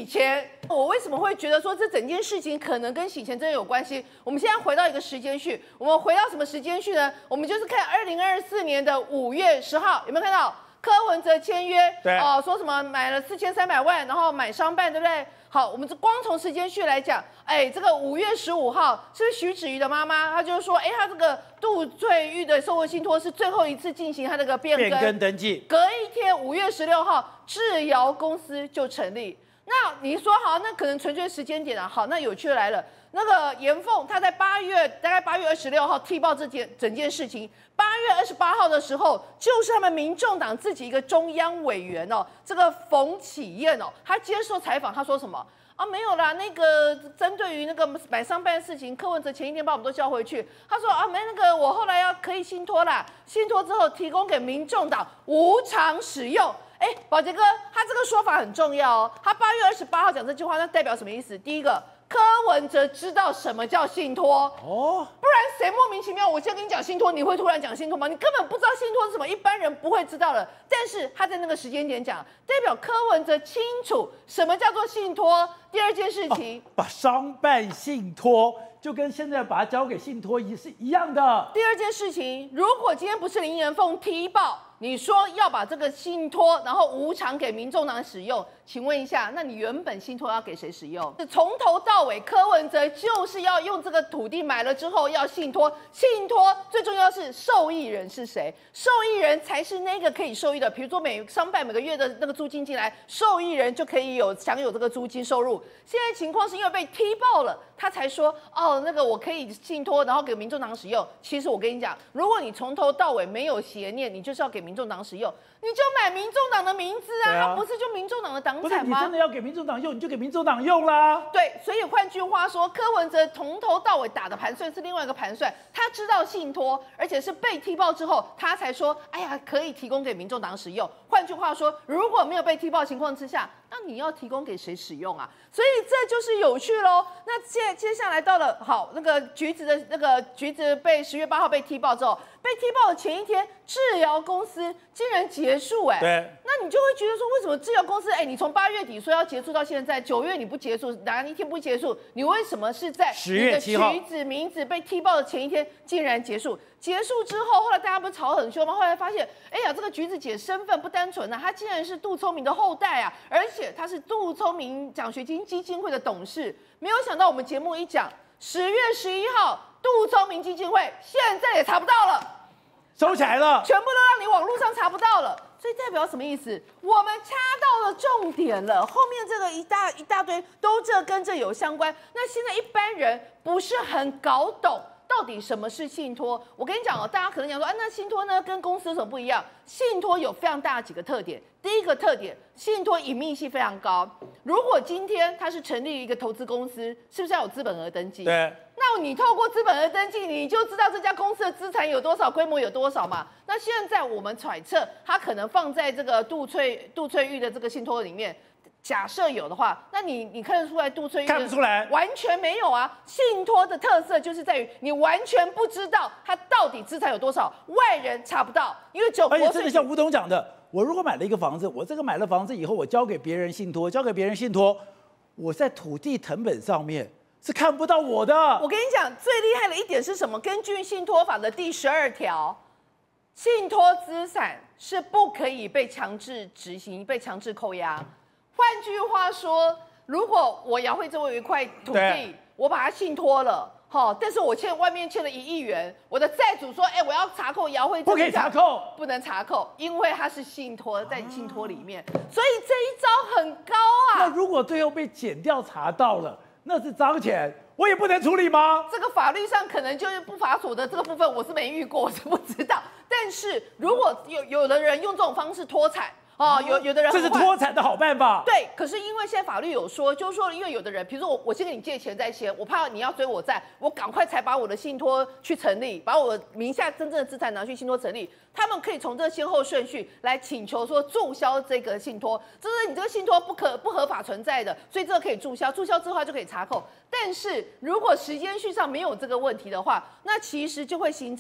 钱。我为什么会觉得说这整件事情可能跟洗钱真的有关系？我们现在回到一个时间序，我们回到什么时间序呢？我们就是看二零二四年的五月十号，有没有看到柯文哲签约？ 对哦、呃，说什么买了四千三百万，然后买商办，对不对？好，我们光从时间序来讲，哎，这个五月十五号是不是徐子瑜的妈妈？她就说，哎，她这个杜翠玉的受惠信托是最后一次进行她这个变更， 变更登记。 隔一天，五月十六号，智瑶公司就成立。那你说好，那可能纯粹时间点啊。好，那有趣的来了，那个严凤她在八月，大概八月二十六号踢爆这件整件事情。八月二十八号的时候，就是他们民众党自己一个中央委员哦，这个冯启燕哦，他接受采访，他说什么？啊，没有啦，那个针对于那个买商办的事情，柯文哲前一天把我们都叫回去。他说啊，没那个，我后来要可以信托啦，信托之后提供给民众党无偿使用。哎，宝杰哥，他这个说法很重要哦。他八月二十八号讲这句话，那代表什么意思？第一个，柯文哲知道什么叫信托哦，不然谁莫名其妙？我现在跟你讲信托，你会突然讲信托吗？你根本不知道信托是什么，一般人不会知道的。但是他在那个时间点讲，代表柯文哲清楚什么叫做信托。第二件事情， 哦、把商办信托就跟现在把它交给信托一是一样的。 第二件事情，如果今天不是林延凤踢爆，你说要把这个信托，然后无偿给民众党使用，请问一下，那你原本信托要给谁使用？从头到尾，柯文哲就是要用这个土地买了之后要信托，信托最重要是受益人是谁？受益人才是那个可以受益的，比如说每商办每个月的那个租金进来，受益人就可以有享有这个租金收入。现在情况是因为被踢爆了，他才说哦，那个我可以信托，然后给民众党使用。其实我跟你讲，如果你从头到尾没有邪念，你就是要给民众党使用，你就买民众党的名字啊，它、啊、不是就民众党的党不是产吗？ 你真的要给民众党用，你就给民众党用啦。 对，所以换句话说，柯文哲从头到尾打的盘算是另外一个盘算，他知道信托，而且是被踢爆之后，他才说，哎呀，可以提供给民众党使用。换句话说，如果没有被踢爆的情况之下，那你要提供给谁使用啊？所以这就是有趣喽。那接接下来到了好那个橘子的那个橘子被十月八号被踢爆之后，被踢爆的前一天，智瑶公司竟然结束、欸，哎， 对， 那你就会觉得说，为什么智瑶公司，哎、欸，你从八月底说要结束到现在，九月你不结束，哪一天不结束？你为什么是在十月七号橘子名字被踢爆的前一天竟然结束？结束之后，后来大家不是吵很凶吗？后来发现，哎呀，这个橘子姐身份不单纯啊，她竟然是杜聪明的后代啊，而且她是杜聪明奖学金基金会的董事。没有想到我们节目一讲，十月十一号，杜聪明基金会现在也查不到了， 收起来了， 全部都让你网络上查不到了。所以代表什么意思？我们掐到了重点了，后面这个一大一大堆都这跟这有相关。那现在一般人不是很搞懂。到底什么是信托？我跟你讲哦，大家可能讲说，啊，那信托呢跟公司有什么不一样？信托有非常大的几个特点。第一个特点，信托隐秘性非常高。如果今天它是成立一个投资公司，是不是要有资本额登记？ 对。 那你透过资本额登记，你就知道这家公司的资产有多少，规模有多少嘛？那现在我们揣测，它可能放在这个杜翠杜翠玉的这个信托里面。假设有的话，那你你看得出来杜翠玉看不出来， 完全没有啊。信托的特色就是在于你完全不知道它到底资产有多少，外人查不到，因为只有国税局。 而且真的像吴董讲的，我如果买了一个房子，我这个买了房子以后，我交给别人信托，交给别人信托，我在土地成本上面是看不到我的。 我跟你讲，最厉害的一点是什么？根据信托法的第十二条，信托资产是不可以被强制执行、被强制扣押。换句话说，如果我姚慧珍我有一块土地，我把它信托了，好，但是我欠外面欠了一亿元，我的债主说，哎、欸，我要查扣姚慧珍， 不可以查扣， 不能查扣，因为它是信托在信托里面，所以这一招很高啊。 那如果最后被检调查到了，那是脏钱，我也不能处理吗？ 这个法律上可能就是不法所得这个部分，我是没遇过，我是不知道。但是如果有有的人用这种方式脱产。哦，有有的人这是脱产的好办法。 对，可是因为现在法律有说，就是说，因为有的人，比如说我我先跟你借钱再先，我怕你要追我债，我赶快才把我的信托去成立，把我名下真正的资产拿去信托成立。他们可以从这个先后顺序来请求说注销这个信托，这是你这个信托不可不合法存在的，所以这个可以注销，注销之后就可以查扣。但是如果时间序上没有这个问题的话，那其实就会形成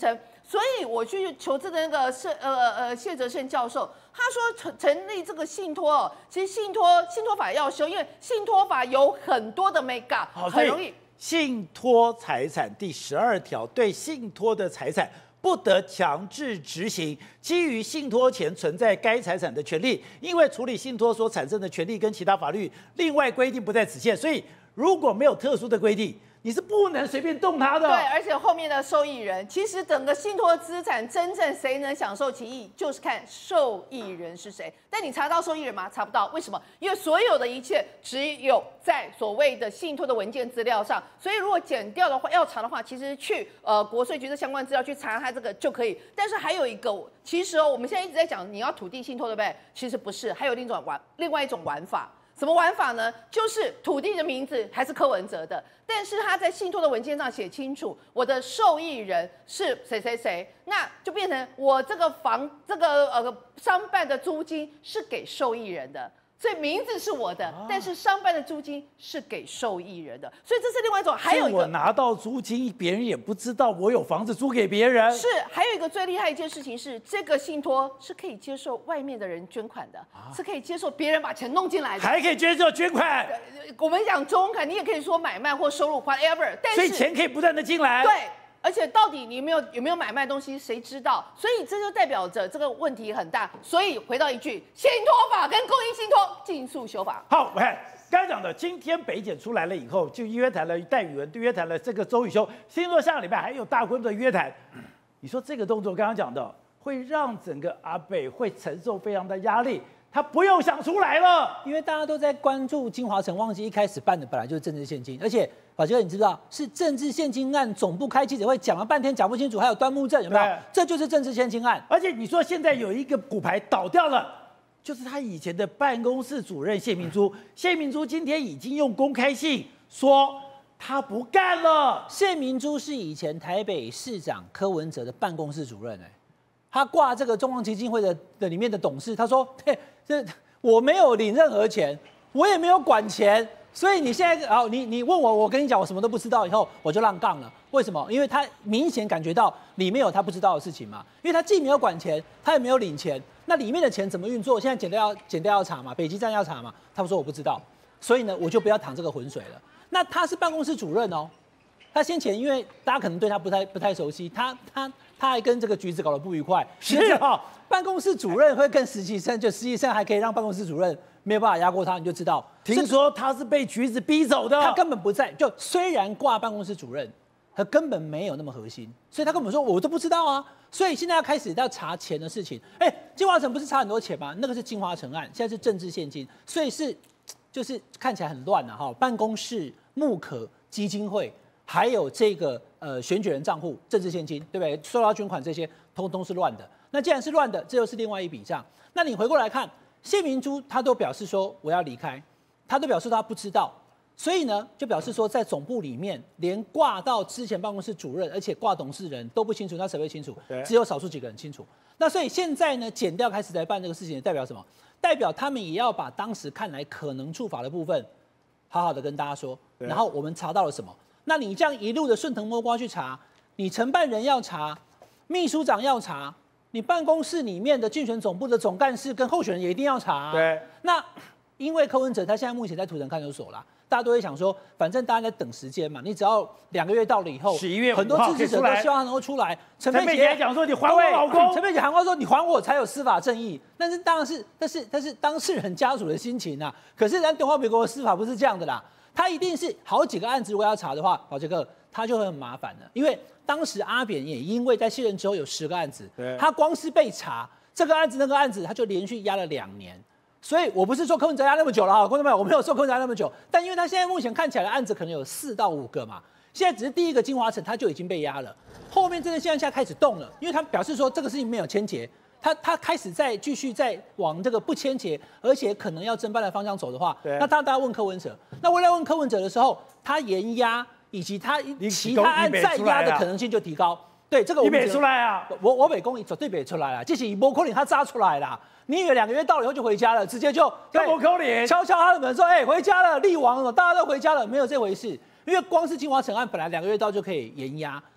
所以我去求证的那个是呃呃谢哲胜教授，他说成成立这个信托哦，其实信托信托法要修，因为信托法有很多的 mega， 很容易。 信托财产第十二条对信托的财产不得强制执行基于信托前存在该财产的权利，因为处理信托所产生的权利跟其他法律另外规定不在此限，所以如果没有特殊的规定，你是不能随便动它的。 对，而且后面的受益人，其实整个信托资产真正谁能享受其益，就是看受益人是谁。但你查到受益人吗？查不到，为什么？因为所有的一切只有在所谓的信托的文件资料上，所以如果减掉的话，要查的话，其实去呃国税局的相关资料去查它这个就可以。但是还有一个，其实哦，我们现在一直在讲你要土地信托，对不对？其实不是，还有另一种玩另外一种玩法。什么玩法呢？就是土地的名字还是柯文哲的，但是他在信托的文件上写清楚，我的受益人是谁谁谁，那就变成我这个房这个呃商办的租金是给受益人的。所以名字是我的，但是商办的租金是给受益人的，所以这是另外一种。还有一个， 我拿到租金，别人也不知道我有房子租给别人。 是，还有一个最厉害一件事情是，这个信托是可以接受外面的人捐款的，啊、是可以接受别人把钱弄进来的， 还可以接受捐款。 我们讲中款，你也可以说买卖或收入 whatever， 但是所以钱可以不断的进来。 对。而且到底你有没有有没有买卖东西，谁知道？所以这就代表着这个问题很大。所以回到一句，信托法跟公益信托尽速修法。 好，我看刚才讲的，今天北检出来了以后，就约谈了戴宇文，约谈了这个周宇修，星座下个礼拜还有大规模的约谈。你说这个动作，刚刚讲的，会让整个阿北会承受非常的压力。他不用想出来了， 因为大家都在关注金华城，忘记一开始办的本来就是政治献金，而且宝杰哥，你知道是政治献金案总部开记者会讲了半天讲不清楚，还有端木正有没有？这就是政治献金案。 而且你说现在有一个骨牌倒掉了，就是他以前的办公室主任谢明珠，谢明珠今天已经用公开信说他不干了。 谢明珠是以前台北市长柯文哲的办公室主任、欸，哎，他挂这个中央基金会的的里面的董事，他说，嘿。这我没有领任何钱，我也没有管钱，所以你现在好，你你问我，我跟你讲，我什么都不知道，以后我就让杠了。为什么？因为他明显感觉到里面有他不知道的事情嘛。因为他既没有管钱，他也没有领钱，那里面的钱怎么运作？现在检调要检调要查嘛，北基站要查嘛。他们说我不知道，所以呢，我就不要淌这个浑水了。那他是办公室主任哦，他先前因为大家可能对他不太不太熟悉，他他他还跟这个橘子搞得不愉快， 是啊。 办公室主任会跟实习生，就实习生还可以让办公室主任没有办法压过他，你就知道。 听说他是被橘子逼走的， 他根本不在。就虽然挂办公室主任，他根本没有那么核心，所以他根本说我都不知道啊。所以现在要开始要查钱的事情。哎，金华城不是查很多钱吗？那个是金华城案，现在是政治献金，所以是就是看起来很乱啊哈。办公室、木可基金会，还有这个呃选举人账户、政治献金，对不对？收到捐款这些，通通是乱的。那既然是乱的，这又是另外一笔账。那你回过来看，谢明珠他都表示说我要离开，他都表示他不知道，所以呢，就表示说在总部里面，连挂到之前办公室主任，而且挂董事人都不清楚，那谁会清楚？只有少数几个人清楚。那所以现在呢，检调开始在办这个事情，代表什么？代表他们也要把当时看来可能触法的部分，好好的跟大家说。然后我们查到了什么？那你这样一路的顺藤摸瓜去查，你承办人要查，秘书长要查。你办公室里面的竞选总部的总干事跟候选人也一定要查、啊。 对， 那因为柯文哲他现在目前在土城看守所啦，大家都会想说，反正大家在等时间嘛，你只要两个月到了以后， 十一月很多支持者都希望他能够出来。 陈佩杰讲说：“你还我老公。” 陈佩杰喊话说：“你还我才有司法正义。”但是当然是，但是但是当事人家属的心情啊。可是人家中华民国的司法不是这样的啦，他一定是好几个案子，如果要查的话，宝杰哥他就会很麻烦了，因为。当时阿扁也因为在卸任之后有十个案子，他光是被查这个案子那个案子，他就连续压了两年。所以我不是说柯文哲压那么久了啊，观众朋友，我没有说柯文哲压那么久，但因为他现在目前看起来的案子可能有四到五个嘛，现在只是第一个金华城他就已经被压了，后面这个现在开始动了，因为他表示说这个事情没有签结，他他开始在继续在往这个不签结，而且可能要侦办的方向走的话，那当然大家问柯文哲，那为了问柯文哲的时候，他严压。以及他其他案再压的可能性就提高，对这个我们你出来啊！ 我我北公绝对别出来了，这是波克林他扎出来了。你以为两个月到了以后就回家了，直接就波克林敲敲他的门说：“哎、欸，回家了，力王了，大家都回家了。”没有这回事，因为光是金华城案本来两个月到就可以严压，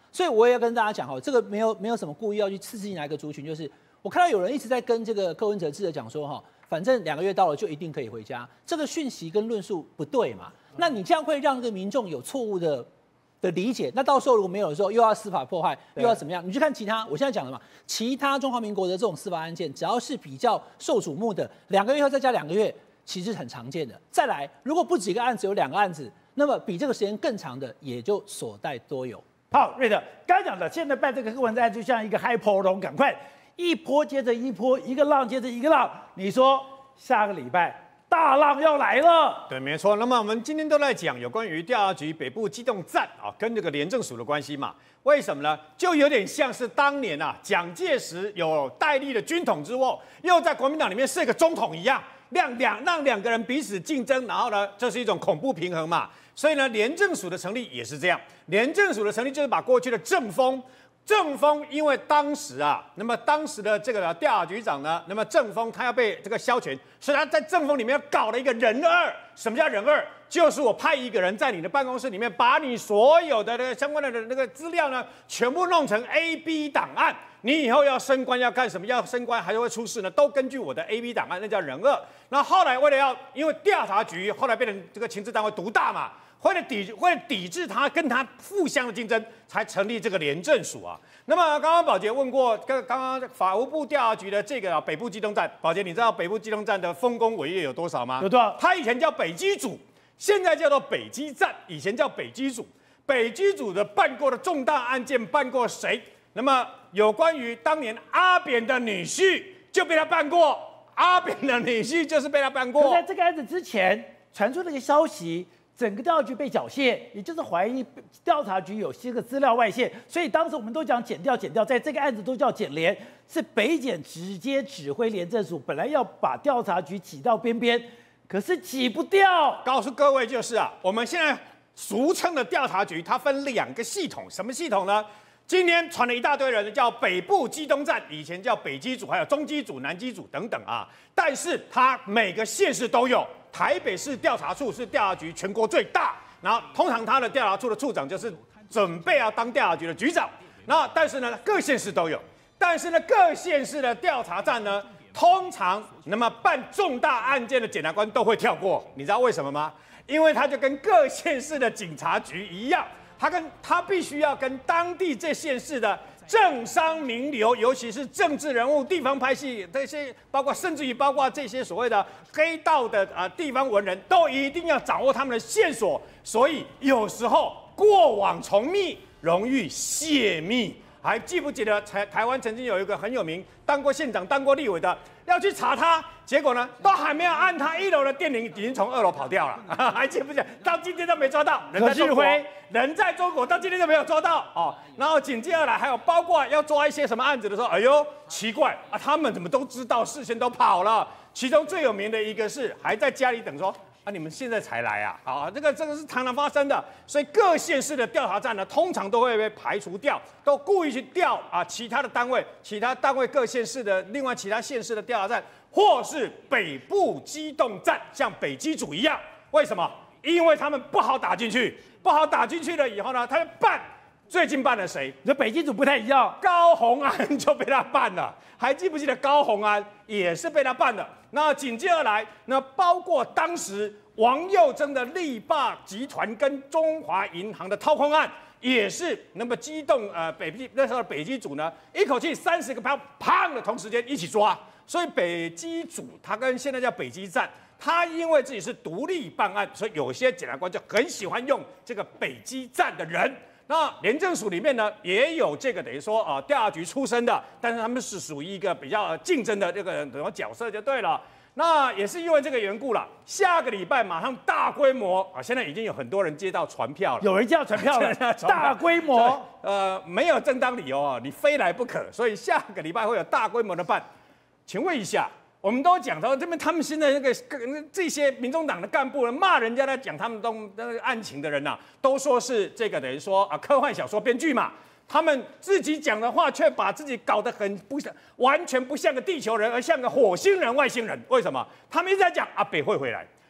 所以我也要跟大家讲哈，这个没有没有什么故意要去刺激哪一个族群，就是我看到有人一直在跟这个柯文哲记者讲说哈，反正两个月到了就一定可以回家，这个讯息跟论述不对嘛？那你这样会让这个民众有错误的的理解，那到时候如果没有的时候，又要司法迫害，又要怎么样？你去看其他，我现在讲了嘛，其他中华民国的这种司法案件，只要是比较受瞩目的，两个月后再加两个月，其实很常见的。再来，如果不止一个案子，有两个案子，那么比这个时间更长的，也就所待多有。 好，瑞德，刚才讲的，现在办这个柯文哲案就像一个海波龙，赶快一波接着一波，一个浪接着一个浪。你说下个礼拜大浪要来了？ 对，没错。那么我们今天都在讲有关于调查局北部机动站啊，跟这个廉政署的关系嘛。为什么呢？就有点像是当年啊，蒋介石有戴笠的军统之后，又在国民党里面设一个总统一样，让两让两个人彼此竞争，然后呢，这是一种恐怖平衡嘛。所以呢，廉政署的成立也是这样。廉政署的成立就是把过去的政风，政风因为当时啊，那么当时的这个调查局长呢，那么政风他要被这个消权，所以他在政风里面搞了一个人二。什么叫人二？就是我派一个人在你的办公室里面，把你所有的那个相关的那个资料呢，全部弄成 A B 档案。你以后要升官要干什么？要升官还是会出事呢？都根据我的 A B 档案，那叫人二。那后来为了要，因为调查局后来变成这个情治单位独大嘛。为了抵为了抵制他跟他互相的竞争，才成立这个廉政署啊。那么刚刚宝洁问过，刚刚刚法务部调查局的这个、啊、北部机动站，宝洁你知道北部机动站的丰功伟业有多少吗？ 有多少？ 它以前叫北机组，现在叫做北机站，以前叫北机组。北机组的办过的重大案件办过谁？那么有关于当年阿扁的女婿就被他办过，阿扁的女婿就是被他办过。 可在这个案子之前传出了一个消息。整个调查局被缴械，也就是怀疑调查局有些个资料外泄，所以当时我们都讲检调检调，在这个案子都叫检联，是北检直接指挥廉政署，本来要把调查局挤到边边，可是挤不掉。 告诉各位就是啊，我们现在俗称的调查局，它分两个系统，什么系统呢？今天传了一大堆人叫北部机动站，以前叫北机组，还有中机组、南机组等等啊，但是它每个县市都有。台北市调查处是调查局全国最大，然后通常他的调查处的处长就是准备要当调查局的局长，那但是呢各县市都有，但是呢各县市的调查站呢，通常那么办重大案件的检察官都会跳过，你知道为什么吗？因为他就跟各县市的警察局一样，他跟他必须要跟当地这县市的政商名流，尤其是政治人物、地方派系这些，包括甚至于包括这些所谓的黑道的啊、呃、地方文人，都一定要掌握他们的线索。所以有时候过往重密，容易泄密。还记不记得台台湾曾经有一个很有名，当过县长、当过立委的，要去查他，结果呢，都还没有按他一楼的电铃，已经从二楼跑掉了。还记不记得？到今天都没抓到，人在中国，人在中国，到今天都没有抓到哦。然后紧接而来，还有包括要抓一些什么案子的时候，哎呦，奇怪啊，他们怎么都知道，事先都跑了。其中最有名的一个是还在家里等说。啊，你们现在才来啊？好，这个这个是常常发生的，所以各县市的调查站呢，通常都会被排除掉，都故意去调啊其他的单位，其他单位各县市的另外其他县市的调查站，或是北部机动站，像北机组一样。为什么？因为他们不好打进去，不好打进去了以后呢，他们办。最近办了谁？ 这北机组不太一样， 高虹安就被他办了。还记不记得高虹安也是被他办的？那紧接而来，那包括当时王佑珍的力霸集团跟中华银行的掏空案，也是那么机动呃北机那时候的北机组呢，一口气三十个票，砰的同时间一起抓。所以北机组它跟现在叫北机站。他因为自己是独立办案，所以有些检察官就很喜欢用这个北机站的人。那廉政署里面呢，也有这个等于说啊调查局出身的，但是他们是属于一个比较竞争的这个什么角色就对了。那也是因为这个缘故了，下个礼拜马上大规模啊，现在已经有很多人接到传票了， 有人叫传票了，大规模， 呃，没有正当理由啊，你非来不可，所以下个礼拜会有大规模的办。请问一下。我们都讲到这边，他们现在那个这些民众党的干部呢，骂人家在讲他们都那个案情的人呐、啊，都说是这个等于说啊科幻小说编剧嘛。他们自己讲的话，却把自己搞得很不像，完全不像个地球人，而像个火星人、外星人。为什么？他们一直在讲阿北会回来，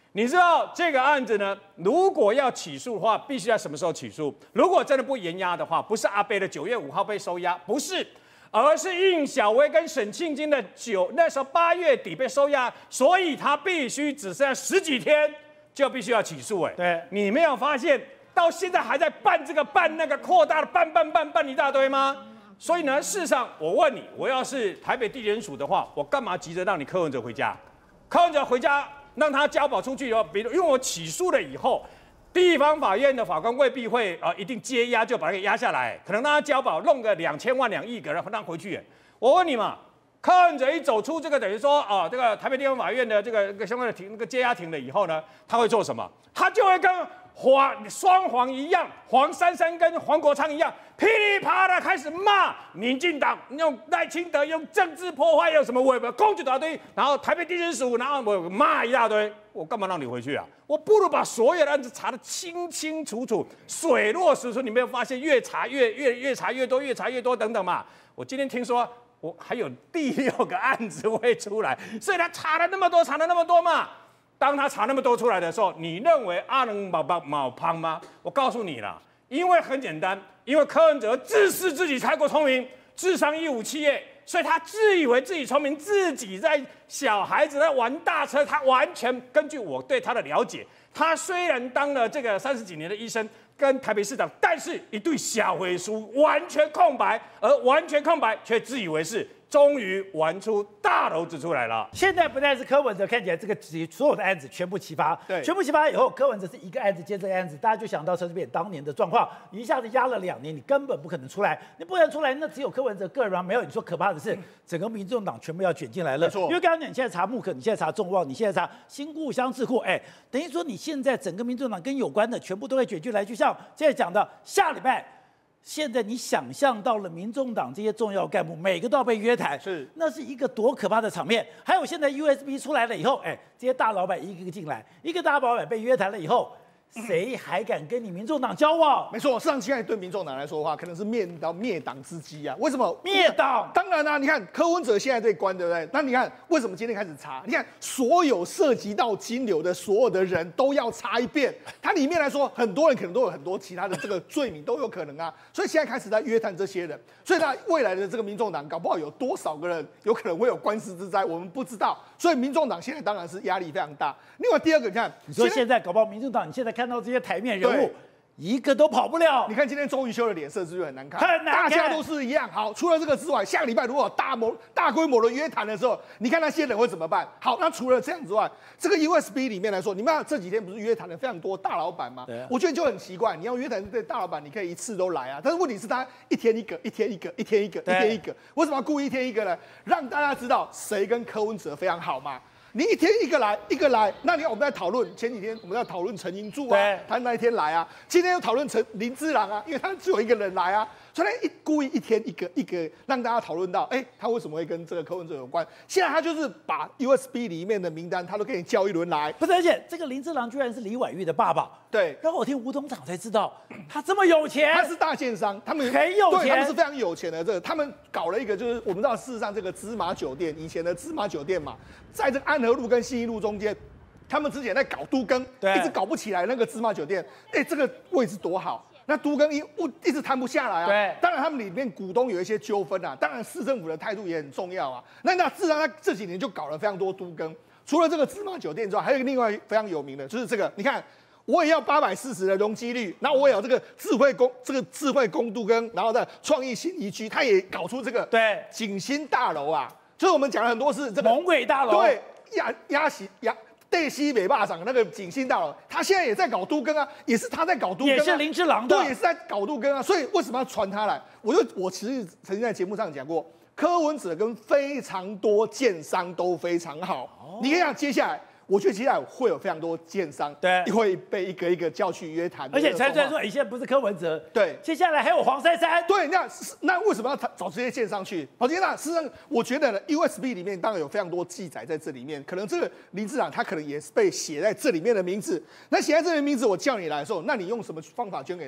你知道这个案子呢，如果要起诉的话，必须在什么时候起诉？如果真的不延押的话，不是阿贝的九月五号被收押，不是，而是应小薇跟沈庆金的九那时候八月底被收押，所以他必须只剩下十几天就必须要起诉。哎， 对， 你没有发现到现在还在办这个办那个扩大的办办办办一大堆吗？所以呢，事实上我问你，我要是台北地检署的话，我干嘛急着让你柯文哲回家？柯文哲回家。让他交保出去以后，比如因为我起诉了以后，地方法院的法官未必会啊、呃、一定接押就把他给压下来，可能让他交保弄个两千万两亿给他让回去。我问你嘛，柯文哲一走出这个等于说啊、呃、这个台北地方法院的这个个相关的庭那个接押庭了以后呢，他会做什么？他就会跟黄双黄一样，黄珊珊跟黄国昌一样，噼里啪啦开始骂民进党，用赖清德用政治破坏，用什么违法攻击一大堆，然后台北地检署，然后我骂一大堆，我干嘛让你回去啊？我不如把所有的案子查得清清楚楚，水落石出。你没有发现越查越越越查越多，越查越多等等嘛？我今天听说我还有第六个案子会出来，所以他查了那么多，查了那么多嘛。当他查那么多出来的时候，你认为阿能毛毛毛胖吗？我告诉你了，因为很简单，因为柯文哲自视自己太过聪明，智商一五七耶，所以他自以为自己聪明，自己在小孩子在玩大车，他完全根据我对他的了解，他虽然当了这个三十几年的医生，跟台北市长，但是一对小回书完全空白，而完全空白却自以为是。终于玩出大篓子出来了。 现在不但是柯文哲，看起来这个所有的案子全部齐发， 对， 全部齐发以后，柯文哲是一个案子接这个案子，大家就想到陈水扁当年的状况，一下子压了两年，你根本不可能出来，你不能出来，那只有柯文哲个人吗？没有，你说可怕的是整个民众党全部要卷进来了， 没错。 因为刚刚你现在查木可，你现在查众望，你现在查新故乡智库，哎，等于说你现在整个民众党跟有关的全部都会卷进来，就像现在讲的下礼拜。现在你想象到了民众党这些重要干部每个都要被约谈， 是那是一个多可怕的场面。还有现在 U S B 出来了以后，哎，这些大老板一个一个进来，一个大老板被约谈了以后，谁还敢跟你民众党交往？ 没错，事实上现在对民众党来说的话，可能是灭到灭党之机啊。为什么灭党？ 当然啦、啊，你看柯文哲现在这关，对不对？那你看为什么今天开始查？你看所有涉及到金流的所有的人都要查一遍。它里面来说，很多人可能都有很多其他的这个罪名都有可能啊。所以现在开始在约谈这些人。所以呢，未来的这个民众党搞不好有多少个人有可能会有官司之灾，我们不知道。所以民众党现在当然是压力非常大。另外第二个，你看， 你说现在搞不好民众党，你现在看到这些台面人物。一个都跑不了。 你看今天周瑜修的脸色是不是很难看？ 很难看， 大家都是一样。好，除了这个之外，下个礼拜如果有大模大规模的约谈的时候，你看那些人会怎么办？好，那除了这样之外，这个 U S B 里面来说，你们这几天不是约谈了非常多大老板吗？ 对啊， 我觉得就很奇怪，你要约谈这大老板，你可以一次都来啊，但是问题是他一天一个，一天一个，一天一个，一天一个，为什么要故意一天一个呢？让大家知道谁跟柯文哲非常好嘛。你一天一个来，一个来，那你看我们在讨论前几天我们在讨论陈英柱啊，他那一天来啊，今天又讨论陈林之郎啊，因为他只有一个人来啊，所以他一故意一天一个一个让大家讨论到，哎、欸，他为什么会跟这个柯文哲有关？现在他就是把 U S B 里面的名单，他都给你叫一轮来。 不是，而且这个林之郎居然是李婉玉的爸爸。 对， 然后我听吴董事长才知道，他这么有钱， 他是大建商，他们很有钱， 对，他们是非常有钱的。这个他们搞了一个，就是我们知道，事实上这个芝麻酒店，以前的芝麻酒店嘛，在这个安和路跟信义路中间，他们之前在搞都更，一直搞不起来那个芝麻酒店。哎、欸，这个位置多好，那都更一一直谈不下来啊。 对， 当然他们里面股东有一些纠纷啊，当然市政府的态度也很重要啊。那那事实上他这几年就搞了非常多都更，除了这个芝麻酒店之外，还有一个另外非常有名的，就是这个，你看。我也要八百四十的容积率，然后我也有这个智慧公这个智慧公都跟，然后再创意新宜区，他也搞出这个对景新大楼啊，就是我们讲了很多是这个猛鬼大楼， 对压压西压对西北霸掌那个景新大楼，他现在也在搞都更啊，也是他在搞都更、啊， 也是林之郎的， 对，也是在搞都更啊，所以为什么要传他来？我就我其实曾经在节目上讲过，柯文哲跟非常多建商都非常好，哦、你可以想接下来。我觉得接下来会有非常多建商， 对， 会被一个一个叫去约谈。 而且才虽然说，你现在不是柯文哲， 对， 接下来还有黄珊珊， 对，那那为什么要找这些建商去？好，那事实上，我觉得呢 ，U S B 里面当然有非常多记载在这里面，可能这个林志长他可能也是被写在这里面的名字。那写在这里的名字，我叫你来的时候，那你用什么方法捐给他？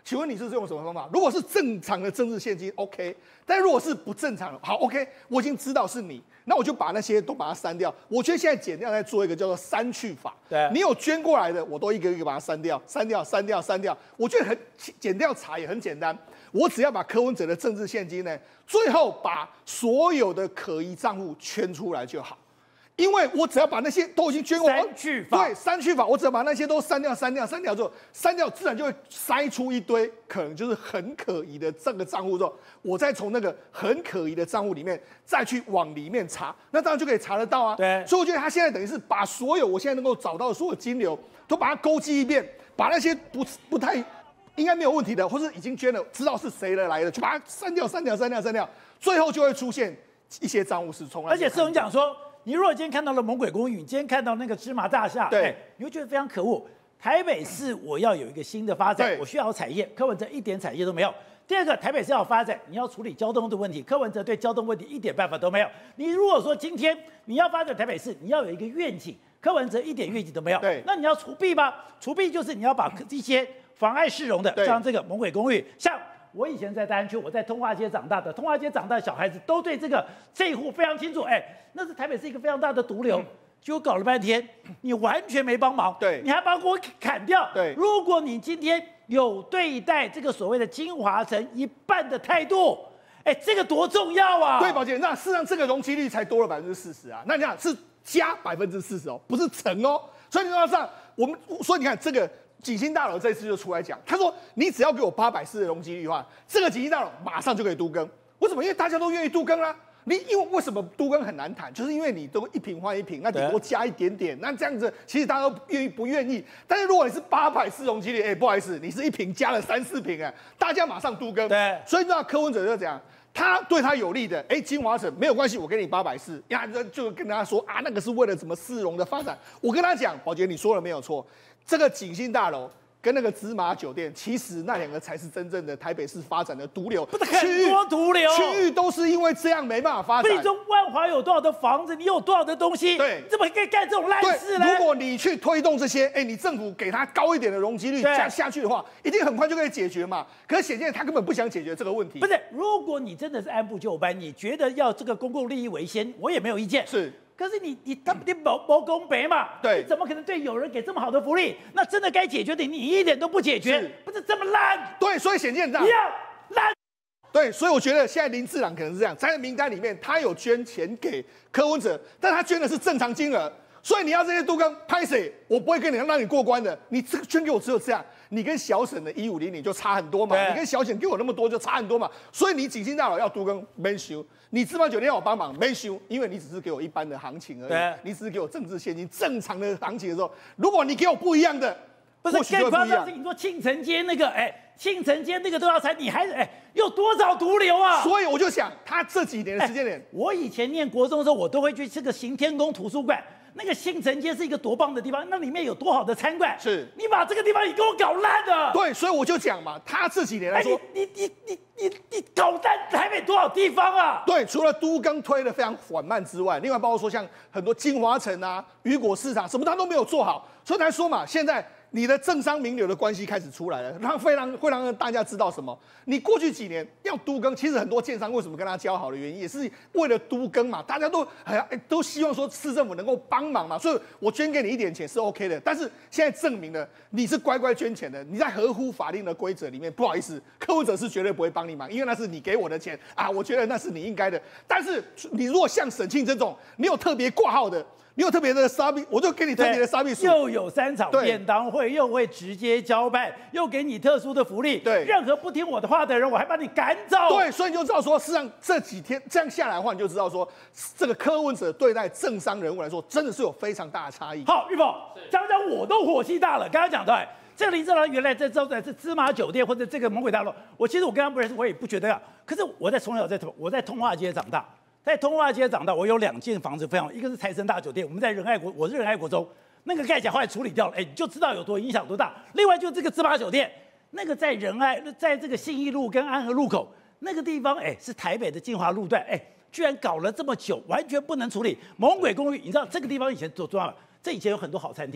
请问你是用什么方法？如果是正常的政治现金 ，OK， 但如果是不正常的，好 ，OK， 我已经知道是你，那我就把那些都把它删掉。我觉得现在减掉在做一个叫做删去法， 对， 你有捐过来的，我都一个一个把它删掉，删掉，删掉，删掉。我觉得很减掉查也很简单，我只要把柯文哲的政治现金呢，最后把所有的可疑账户圈出来就好。因为我只要把那些都已经捐过， 删去法， 对，删去法，我只要把那些都删掉、删掉、删掉之后，删掉自然就会筛出一堆可能就是很可疑的这个账户之后，我再从那个很可疑的账户里面再去往里面查，那当然就可以查得到啊。 对， 所以我觉得他现在等于是把所有我现在能够找到的所有金流都把它勾稽一遍，把那些不不太应该没有问题的，或是已经捐了，知道是谁的来的，就把它删掉、删掉、删掉、删掉，最后就会出现一些账户是从来。 而且是我们讲说。你如果今天看到了猛鬼公寓，你今天看到那个芝麻大厦， 对、 哎，你会觉得非常可恶。台北市我要有一个新的发展，我需要有产业，柯文哲一点产业都没有。第二个，台北市要发展，你要处理交通的问题，柯文哲对交通问题一点办法都没有。你如果说今天你要发展台北市，你要有一个愿景，柯文哲一点愿景都没有。 对， 那你要除弊吧？除弊就是你要把一些妨碍市容的，像这个猛鬼公寓，像。我以前在大安区，我在通化街长大的，通化街长大的小孩子都对这个这一户非常清楚。哎，那是台北是一个非常大的毒瘤，结果搞了半天，你完全没帮忙， 对， 你还把我砍掉。 对， 如果你今天有对待这个所谓的金华城一半的态度，哎，这个多重要啊！ 对，宝姐，那事实上这个容积率才多了百分之四十啊，那你看是加百分之四十哦，不是乘哦，所以你要上我们，所以你看这个。景星大楼这次就出来讲，他说：“你只要给我八百四的容积率的话，这个景星大楼马上就可以都更。为什么？因为大家都愿意都更啦。你因为为什么都更很难谈？就是因为你都一坪换一坪，那顶多加一点点，那这样子其实大家都愿意不愿意。但是如果你是八百四容积率，哎，不好意思，你是一坪加了三四坪啊，大家马上都更。 对， 所以你知道柯文哲就这样。”他对他有利的，哎，金华城没有关系，我给你八百四，呀，就跟他说啊，那个是为了什么市容的发展。我跟他讲，宝杰你说了没有错，这个景星大楼。跟那个芝麻酒店，其实那两个才是真正的台北市发展的毒瘤。 不是很多毒瘤， 区域都是因为这样没办法发展。 北中万华有多少的房子，你有多少的东西？ 对， 你怎么可以干这种烂事呢？ 如果你去推动这些，哎，你政府给他高一点的容积率加下去的话，一定很快就可以解决嘛。可是显见他根本不想解决这个问题。 不是，如果你真的是按部就班，你觉得要这个公共利益为先，我也没有意见。 是。 可是你你他你谋谋公北嘛？ 对， 你怎么可能对有人给这么好的福利？那真的该解决的你一点都不解决，不是这么烂？ 对，所以显见这样要烂。 对，所以我觉得现在林智朗可能是这样，在名单里面他有捐钱给柯文哲，但他捐的是正常金额，所以你要这些都跟拍谁，我不会跟你让你过关的。你这个捐给我只有这样，你跟小沈的一五零零就差很多嘛，你跟小沈给我那么多就差很多嘛，所以你景星大佬要都跟没修。你芝麻酒店要我帮忙没修，因为你只是给我一般的行情而已，你只是给我政治现金正常的行情的时候，如果你给我不一样的， 不是更夸张是你说庆城街那个，哎，庆城街那个都要拆，你还哎有多少毒瘤啊？ 所以我就想，他这几年的时间点， 我以前念国中的时候，我都会去这个行天宫图书馆。那个新城街是一个多棒的地方，那里面有多好的餐馆？ 是你把这个地方你给我搞烂了。 对，所以我就讲嘛，他这几年来说， 你你你你你你搞烂台北多少地方啊？ 对，除了都更推的非常缓慢之外，另外包括说像很多金华城啊、雨果市场什么他都没有做好，所以才说嘛，现在。你的政商名流的关系开始出来了，让非常会让大家知道什么？你过去几年要都更，其实很多建商为什么跟他交好的原因，也是为了都更嘛。大家都哎都希望说市政府能够帮忙嘛，所以我捐给你一点钱是 OK 的。但是现在证明了你是乖乖捐钱的，你在合乎法令的规则里面，不好意思，柯文哲是绝对不会帮你忙，因为那是你给我的钱啊，我觉得那是你应该的。但是你如果像沈庆这种，你有特别挂号的。你有特别的沙币，我就给你特别的沙币数， 又有三场便当会，又会直接交办，又给你特殊的福利。 对， 任何不听我的话的人，我还把你赶走。 对，所以你就知道说，事实上这几天这样下来的话，你就知道说，这个柯文哲对待政商人物来说，真的是有非常大的差异。 好，玉凤讲讲我都火气大了。刚刚讲到，哎，这个林智朗原来在招在这芝麻酒店或者这个猛鬼大楼，我其实我跟他不认识，我也不觉得呀。可是我在从小在我在通化街长大。在通化街长大，我有两间房子非常好，一个是财神大酒店，我们在仁爱国，我是仁爱国中，那个盖起来后来处理掉了，哎，你就知道有多影响多大。另外就是这个芝麻酒店，那个在仁爱，在这个信义路跟安和路口那个地方，哎，是台北的金华路段，哎，居然搞了这么久，完全不能处理。猛鬼公寓，你知道这个地方以前做做什么？这以前有很多好餐厅，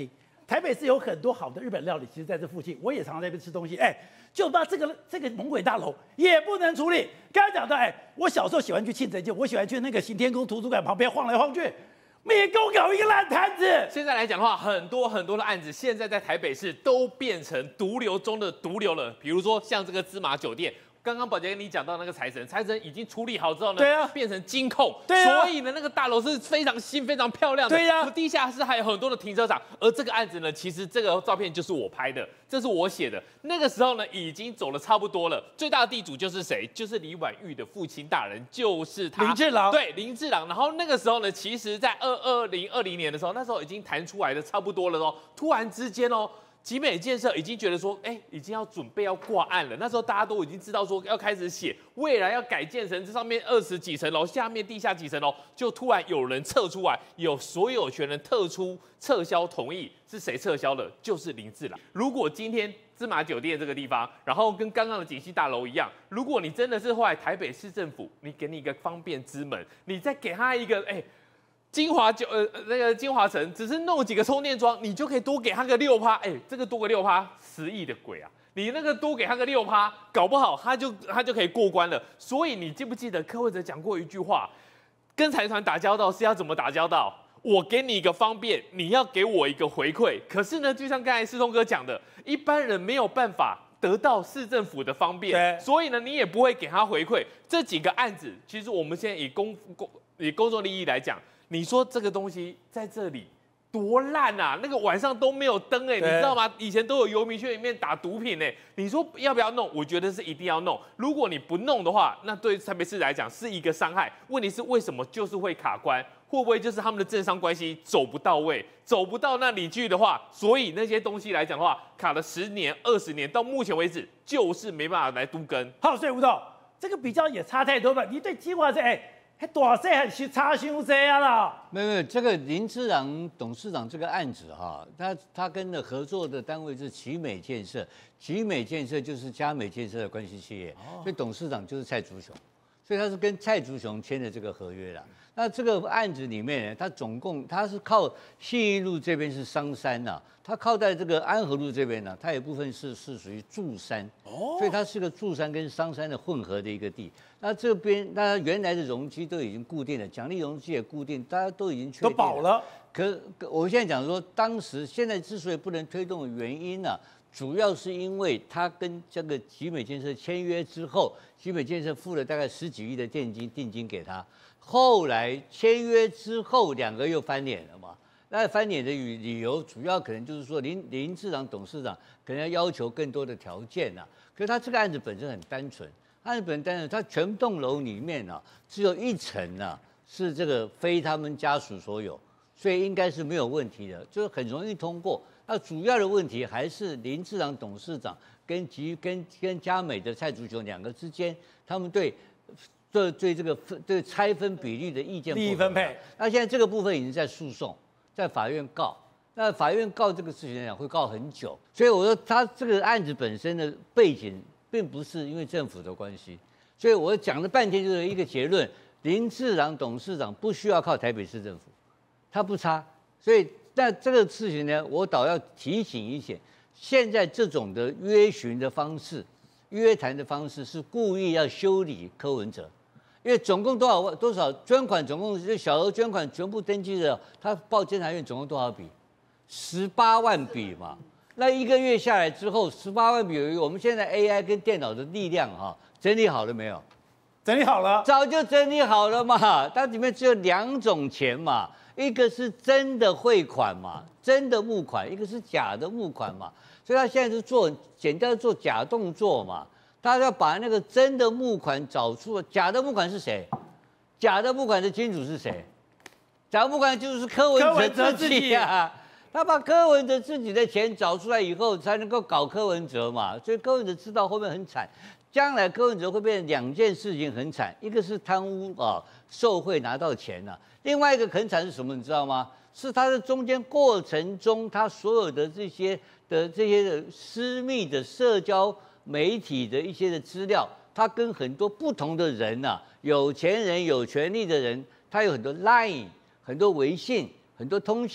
台北市有很多好的日本料理，其实在这附近，我也常常在那边吃东西。哎，就把这个这个猛鬼大楼也不能处理。刚才讲到，哎，我小时候喜欢去庆城街，我喜欢去那个行天宫图书馆旁边晃来晃去，没给我搞一个烂摊子。 现在来讲的话，很多很多的案子，现在在台北市都变成毒瘤中的毒瘤了。比如说像这个芝麻酒店。刚刚宝杰跟你讲到那个财神，财神已经处理好之后呢， 对啊， 变成金控， 对啊， 所以呢，那个大楼是非常新、非常漂亮的， 对呀、啊， 地下室还有很多的停车场。而这个案子呢，其实这个照片就是我拍的，这是我写的。那个时候呢，已经走了差不多了。最大的地主就是谁？就是李婉玉的父亲大人，就是他林志郎。 对，林志郎。然后那个时候呢，其实在二二零二零年的时候，那时候已经谈出来的差不多了哦。突然之间哦。集美建设已经觉得说，哎、欸，已经要准备要挂案了。那时候大家都已经知道说要开始写，未来要改建成这上面二十几层楼，下面地下几层楼，就突然有人撤出来，有所有权人特出撤销同意，是谁撤销的？就是林志郎。如果今天芝麻酒店这个地方，然后跟刚刚的锦溪大楼一样，如果你真的是后来台北市政府，你给你一个方便之门，你再给他一个，哎、欸。金华酒呃那个金华城只是弄几个充电桩，你就可以多给他个六趴，哎，这个多个六趴，十亿的鬼啊！你那个多给他个六趴，搞不好他就他就可以过关了。所以你记不记得柯文哲讲过一句话，跟财团打交道是要怎么打交道？我给你一个方便，你要给我一个回馈。可是呢，就像刚才世通哥讲的，一般人没有办法得到市政府的方便，所以呢，你也不会给他回馈。这几个案子，其实我们现在以公公以公众利益来讲。你说这个东西在这里多烂啊！那个晚上都没有灯哎、欸，你知道吗？以前都有游民去里面打毒品哎、欸。你说要不要弄？我觉得是一定要弄。如果你不弄的话，那对台北市来讲是一个伤害。问题是为什么就是会卡关？会不会就是他们的政商关系走不到位，走不到那里去的话，所以那些东西来讲的话，卡了十年、二十年，到目前为止就是没办法来都更。 好，所以吴董，这个比较也差太多了。你对金华这哎。欸还大细还是差伤多啊啦？ 没有没有，这个林志郎董事长这个案子哈，他他跟的合作的单位是奇美建设，奇美建设就是嘉美建设的关系企业，哦、所以董事长就是蔡竹雄，所以他是跟蔡竹雄签的这个合约啦。那这个案子里面呢，他总共他是靠信义路这边是商山呐、啊，他靠在这个安和路这边呢，它有部分是是属于住山，哦，所以它是个住山跟商山的混合的一个地。那这边那原来的容积都已经固定了，奖励容积也固定，大家都已经确定都保了。 可我现在讲说，当时现在之所以不能推动的原因呢、啊，主要是因为他跟这个集美建设签约之后，集美建设付了大概十几亿的定金定金给他，后来签约之后两个又翻脸了嘛。那翻脸的理由主要可能就是说林林志郎董事长可能要要求更多的条件呐、啊，可是他这个案子本身很单纯。案本单呢，它全栋楼里面啊，只有一层啊是这个非他们家属所有，所以应该是没有问题的，就是很容易通过。那主要的问题还是林志郎董事长跟及跟跟嘉美的蔡竹雄两个之间，他们对对对这个分对拆分比例的意见不合， 利益分配。 那现在这个部分已经在诉讼，在法院告。那法院告这个事情来讲会告很久，所以我说他这个案子本身的背景。并不是因为政府的关系，所以我讲了半天就是一个结论：林志郎董事长不需要靠台北市政府，他不差。所以，那这个事情呢，我倒要提醒一些，现在这种的约询的方式、约谈的方式是故意要修理柯文哲，因为总共多少万多少捐款，总共就小额捐款全部登记的，他报监察院总共多少笔？十八万笔嘛。那一个月下来之后，十八万笔，我们现在 A I 跟电脑的力量哈、啊，整理好了没有？ 整理好了， 早就整理好了嘛。它里面只有两种钱嘛，一个是真的汇款嘛，真的募款；一个是假的募款嘛。所以他现在是做简单做假动作嘛，他要把那个真的募款找出来。假的募款是谁？假的募款的金主是谁？假的募款就是柯文哲自己啊。他把柯文哲自己的钱找出来以后，才能够搞柯文哲嘛，所以柯文哲知道后面很惨，将来柯文哲会变成两件事情很惨，一个是贪污啊，受贿拿到钱了、啊，另外一个很惨是什么？你知道吗？是他的中间过程中，他所有的这些的这些的私密的社交媒体的一些的资料，他跟很多不同的人呐、啊，有钱人、有权利的人，他有很多 Line、很多微信、很多通信。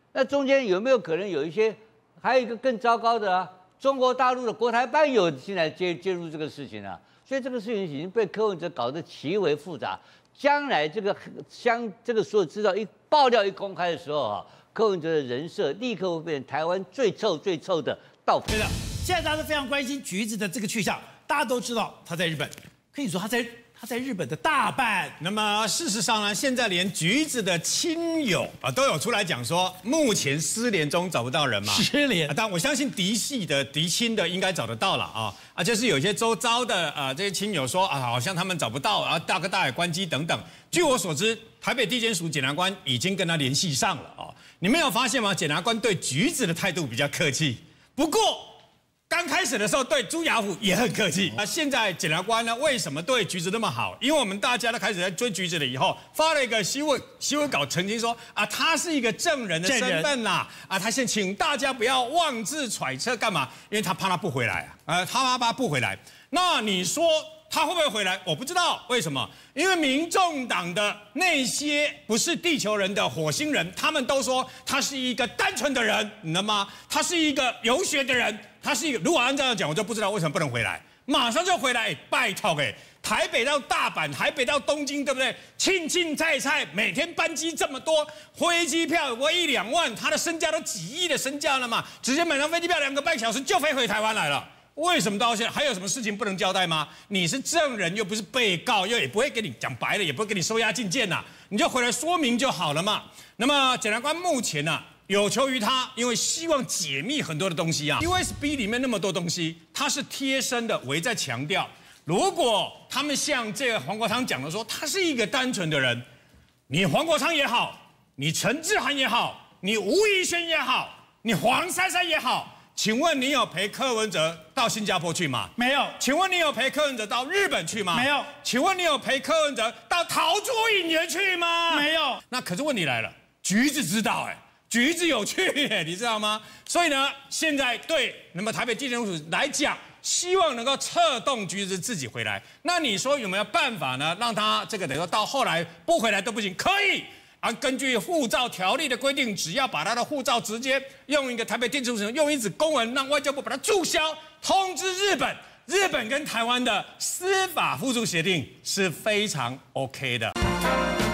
那中间有没有可能有一些，还有一个更糟糕的啊？中国大陆的国台办有进来介介入这个事情啊，所以这个事情已经被柯文哲搞得极为复杂。将来这个相这个所有资料一爆料一公开的时候啊，柯文哲的人设立刻会变成台湾最臭最臭的盗匪。 对的，现在大家都非常关心橘子的这个去向，大家都知道他在日本，可以说他在他在日本的大阪。 那么事实上呢，现在连橘子的亲友啊都有出来讲说，目前失联中找不到人嘛。 失联， 啊、但我相信嫡系的、嫡亲的应该找得到了啊啊，就是有些周遭的啊这些亲友说啊，好像他们找不到，然后大哥大也关机等等。据我所知，台北地检署检察官已经跟他联系上了啊。你们有发现吗？检察官对橘子的态度比较客气，不过刚开始的时候对朱雅虎也很客气。那现在检察官呢，为什么对橘子那么好？因为我们大家都开始在追橘子了以后，发了一个新闻新闻稿，澄清说啊，他是一个证人的身份啦，啊，他先请大家不要妄自揣测，干嘛？因为他怕他不回来啊，呃，他怕他不回来。那你说他会不会回来？我不知道，为什么？因为民众党的那些不是地球人的火星人，他们都说他是一个单纯的人，你知道吗？他是一个有血的人，他是一个。如果按这样讲，我就不知道为什么不能回来，马上就回来。拜托，哎，台北到大阪，台北到东京，对不对？庆庆菜菜，每天班机这么多，飞机票我一两万，他的身价都几亿的身价了嘛，直接买张飞机票两个半小时就飞回台湾来了。为什么到现在还有什么事情不能交代吗？你是证人又不是被告，又也不会给你讲白了，也不会给你收押禁见呐，你就回来说明就好了嘛。那么检察官目前呢、啊，有求于他，因为希望解密很多的东西啊 ，U S B 里面那么多东西，他是贴身的，我一再强调，如果他们像这个黄国昌讲的说，他是一个单纯的人，你黄国昌也好，你陈志涵也好，你吴怡轩也好，你黄珊珊也好。请问你有陪柯文哲到新加坡去吗？ 没有。 请问你有陪柯文哲到日本去吗？ 没有。 请问你有陪柯文哲到桃竹影园去吗？ 没有。 那可是问题来了，橘子知道哎、欸，橘子有去哎、欸，你知道吗？所以呢，现在对那么台北地检署来讲，希望能够策动橘子自己回来。那你说有没有办法呢？让他这个等于说到后来不回来都不行？可以。而根据护照条例的规定，只要把他的护照直接用一个台北地检署用一纸公文，让外交部把它注销，通知日本，日本跟台湾的司法互助协定是非常 OK 的。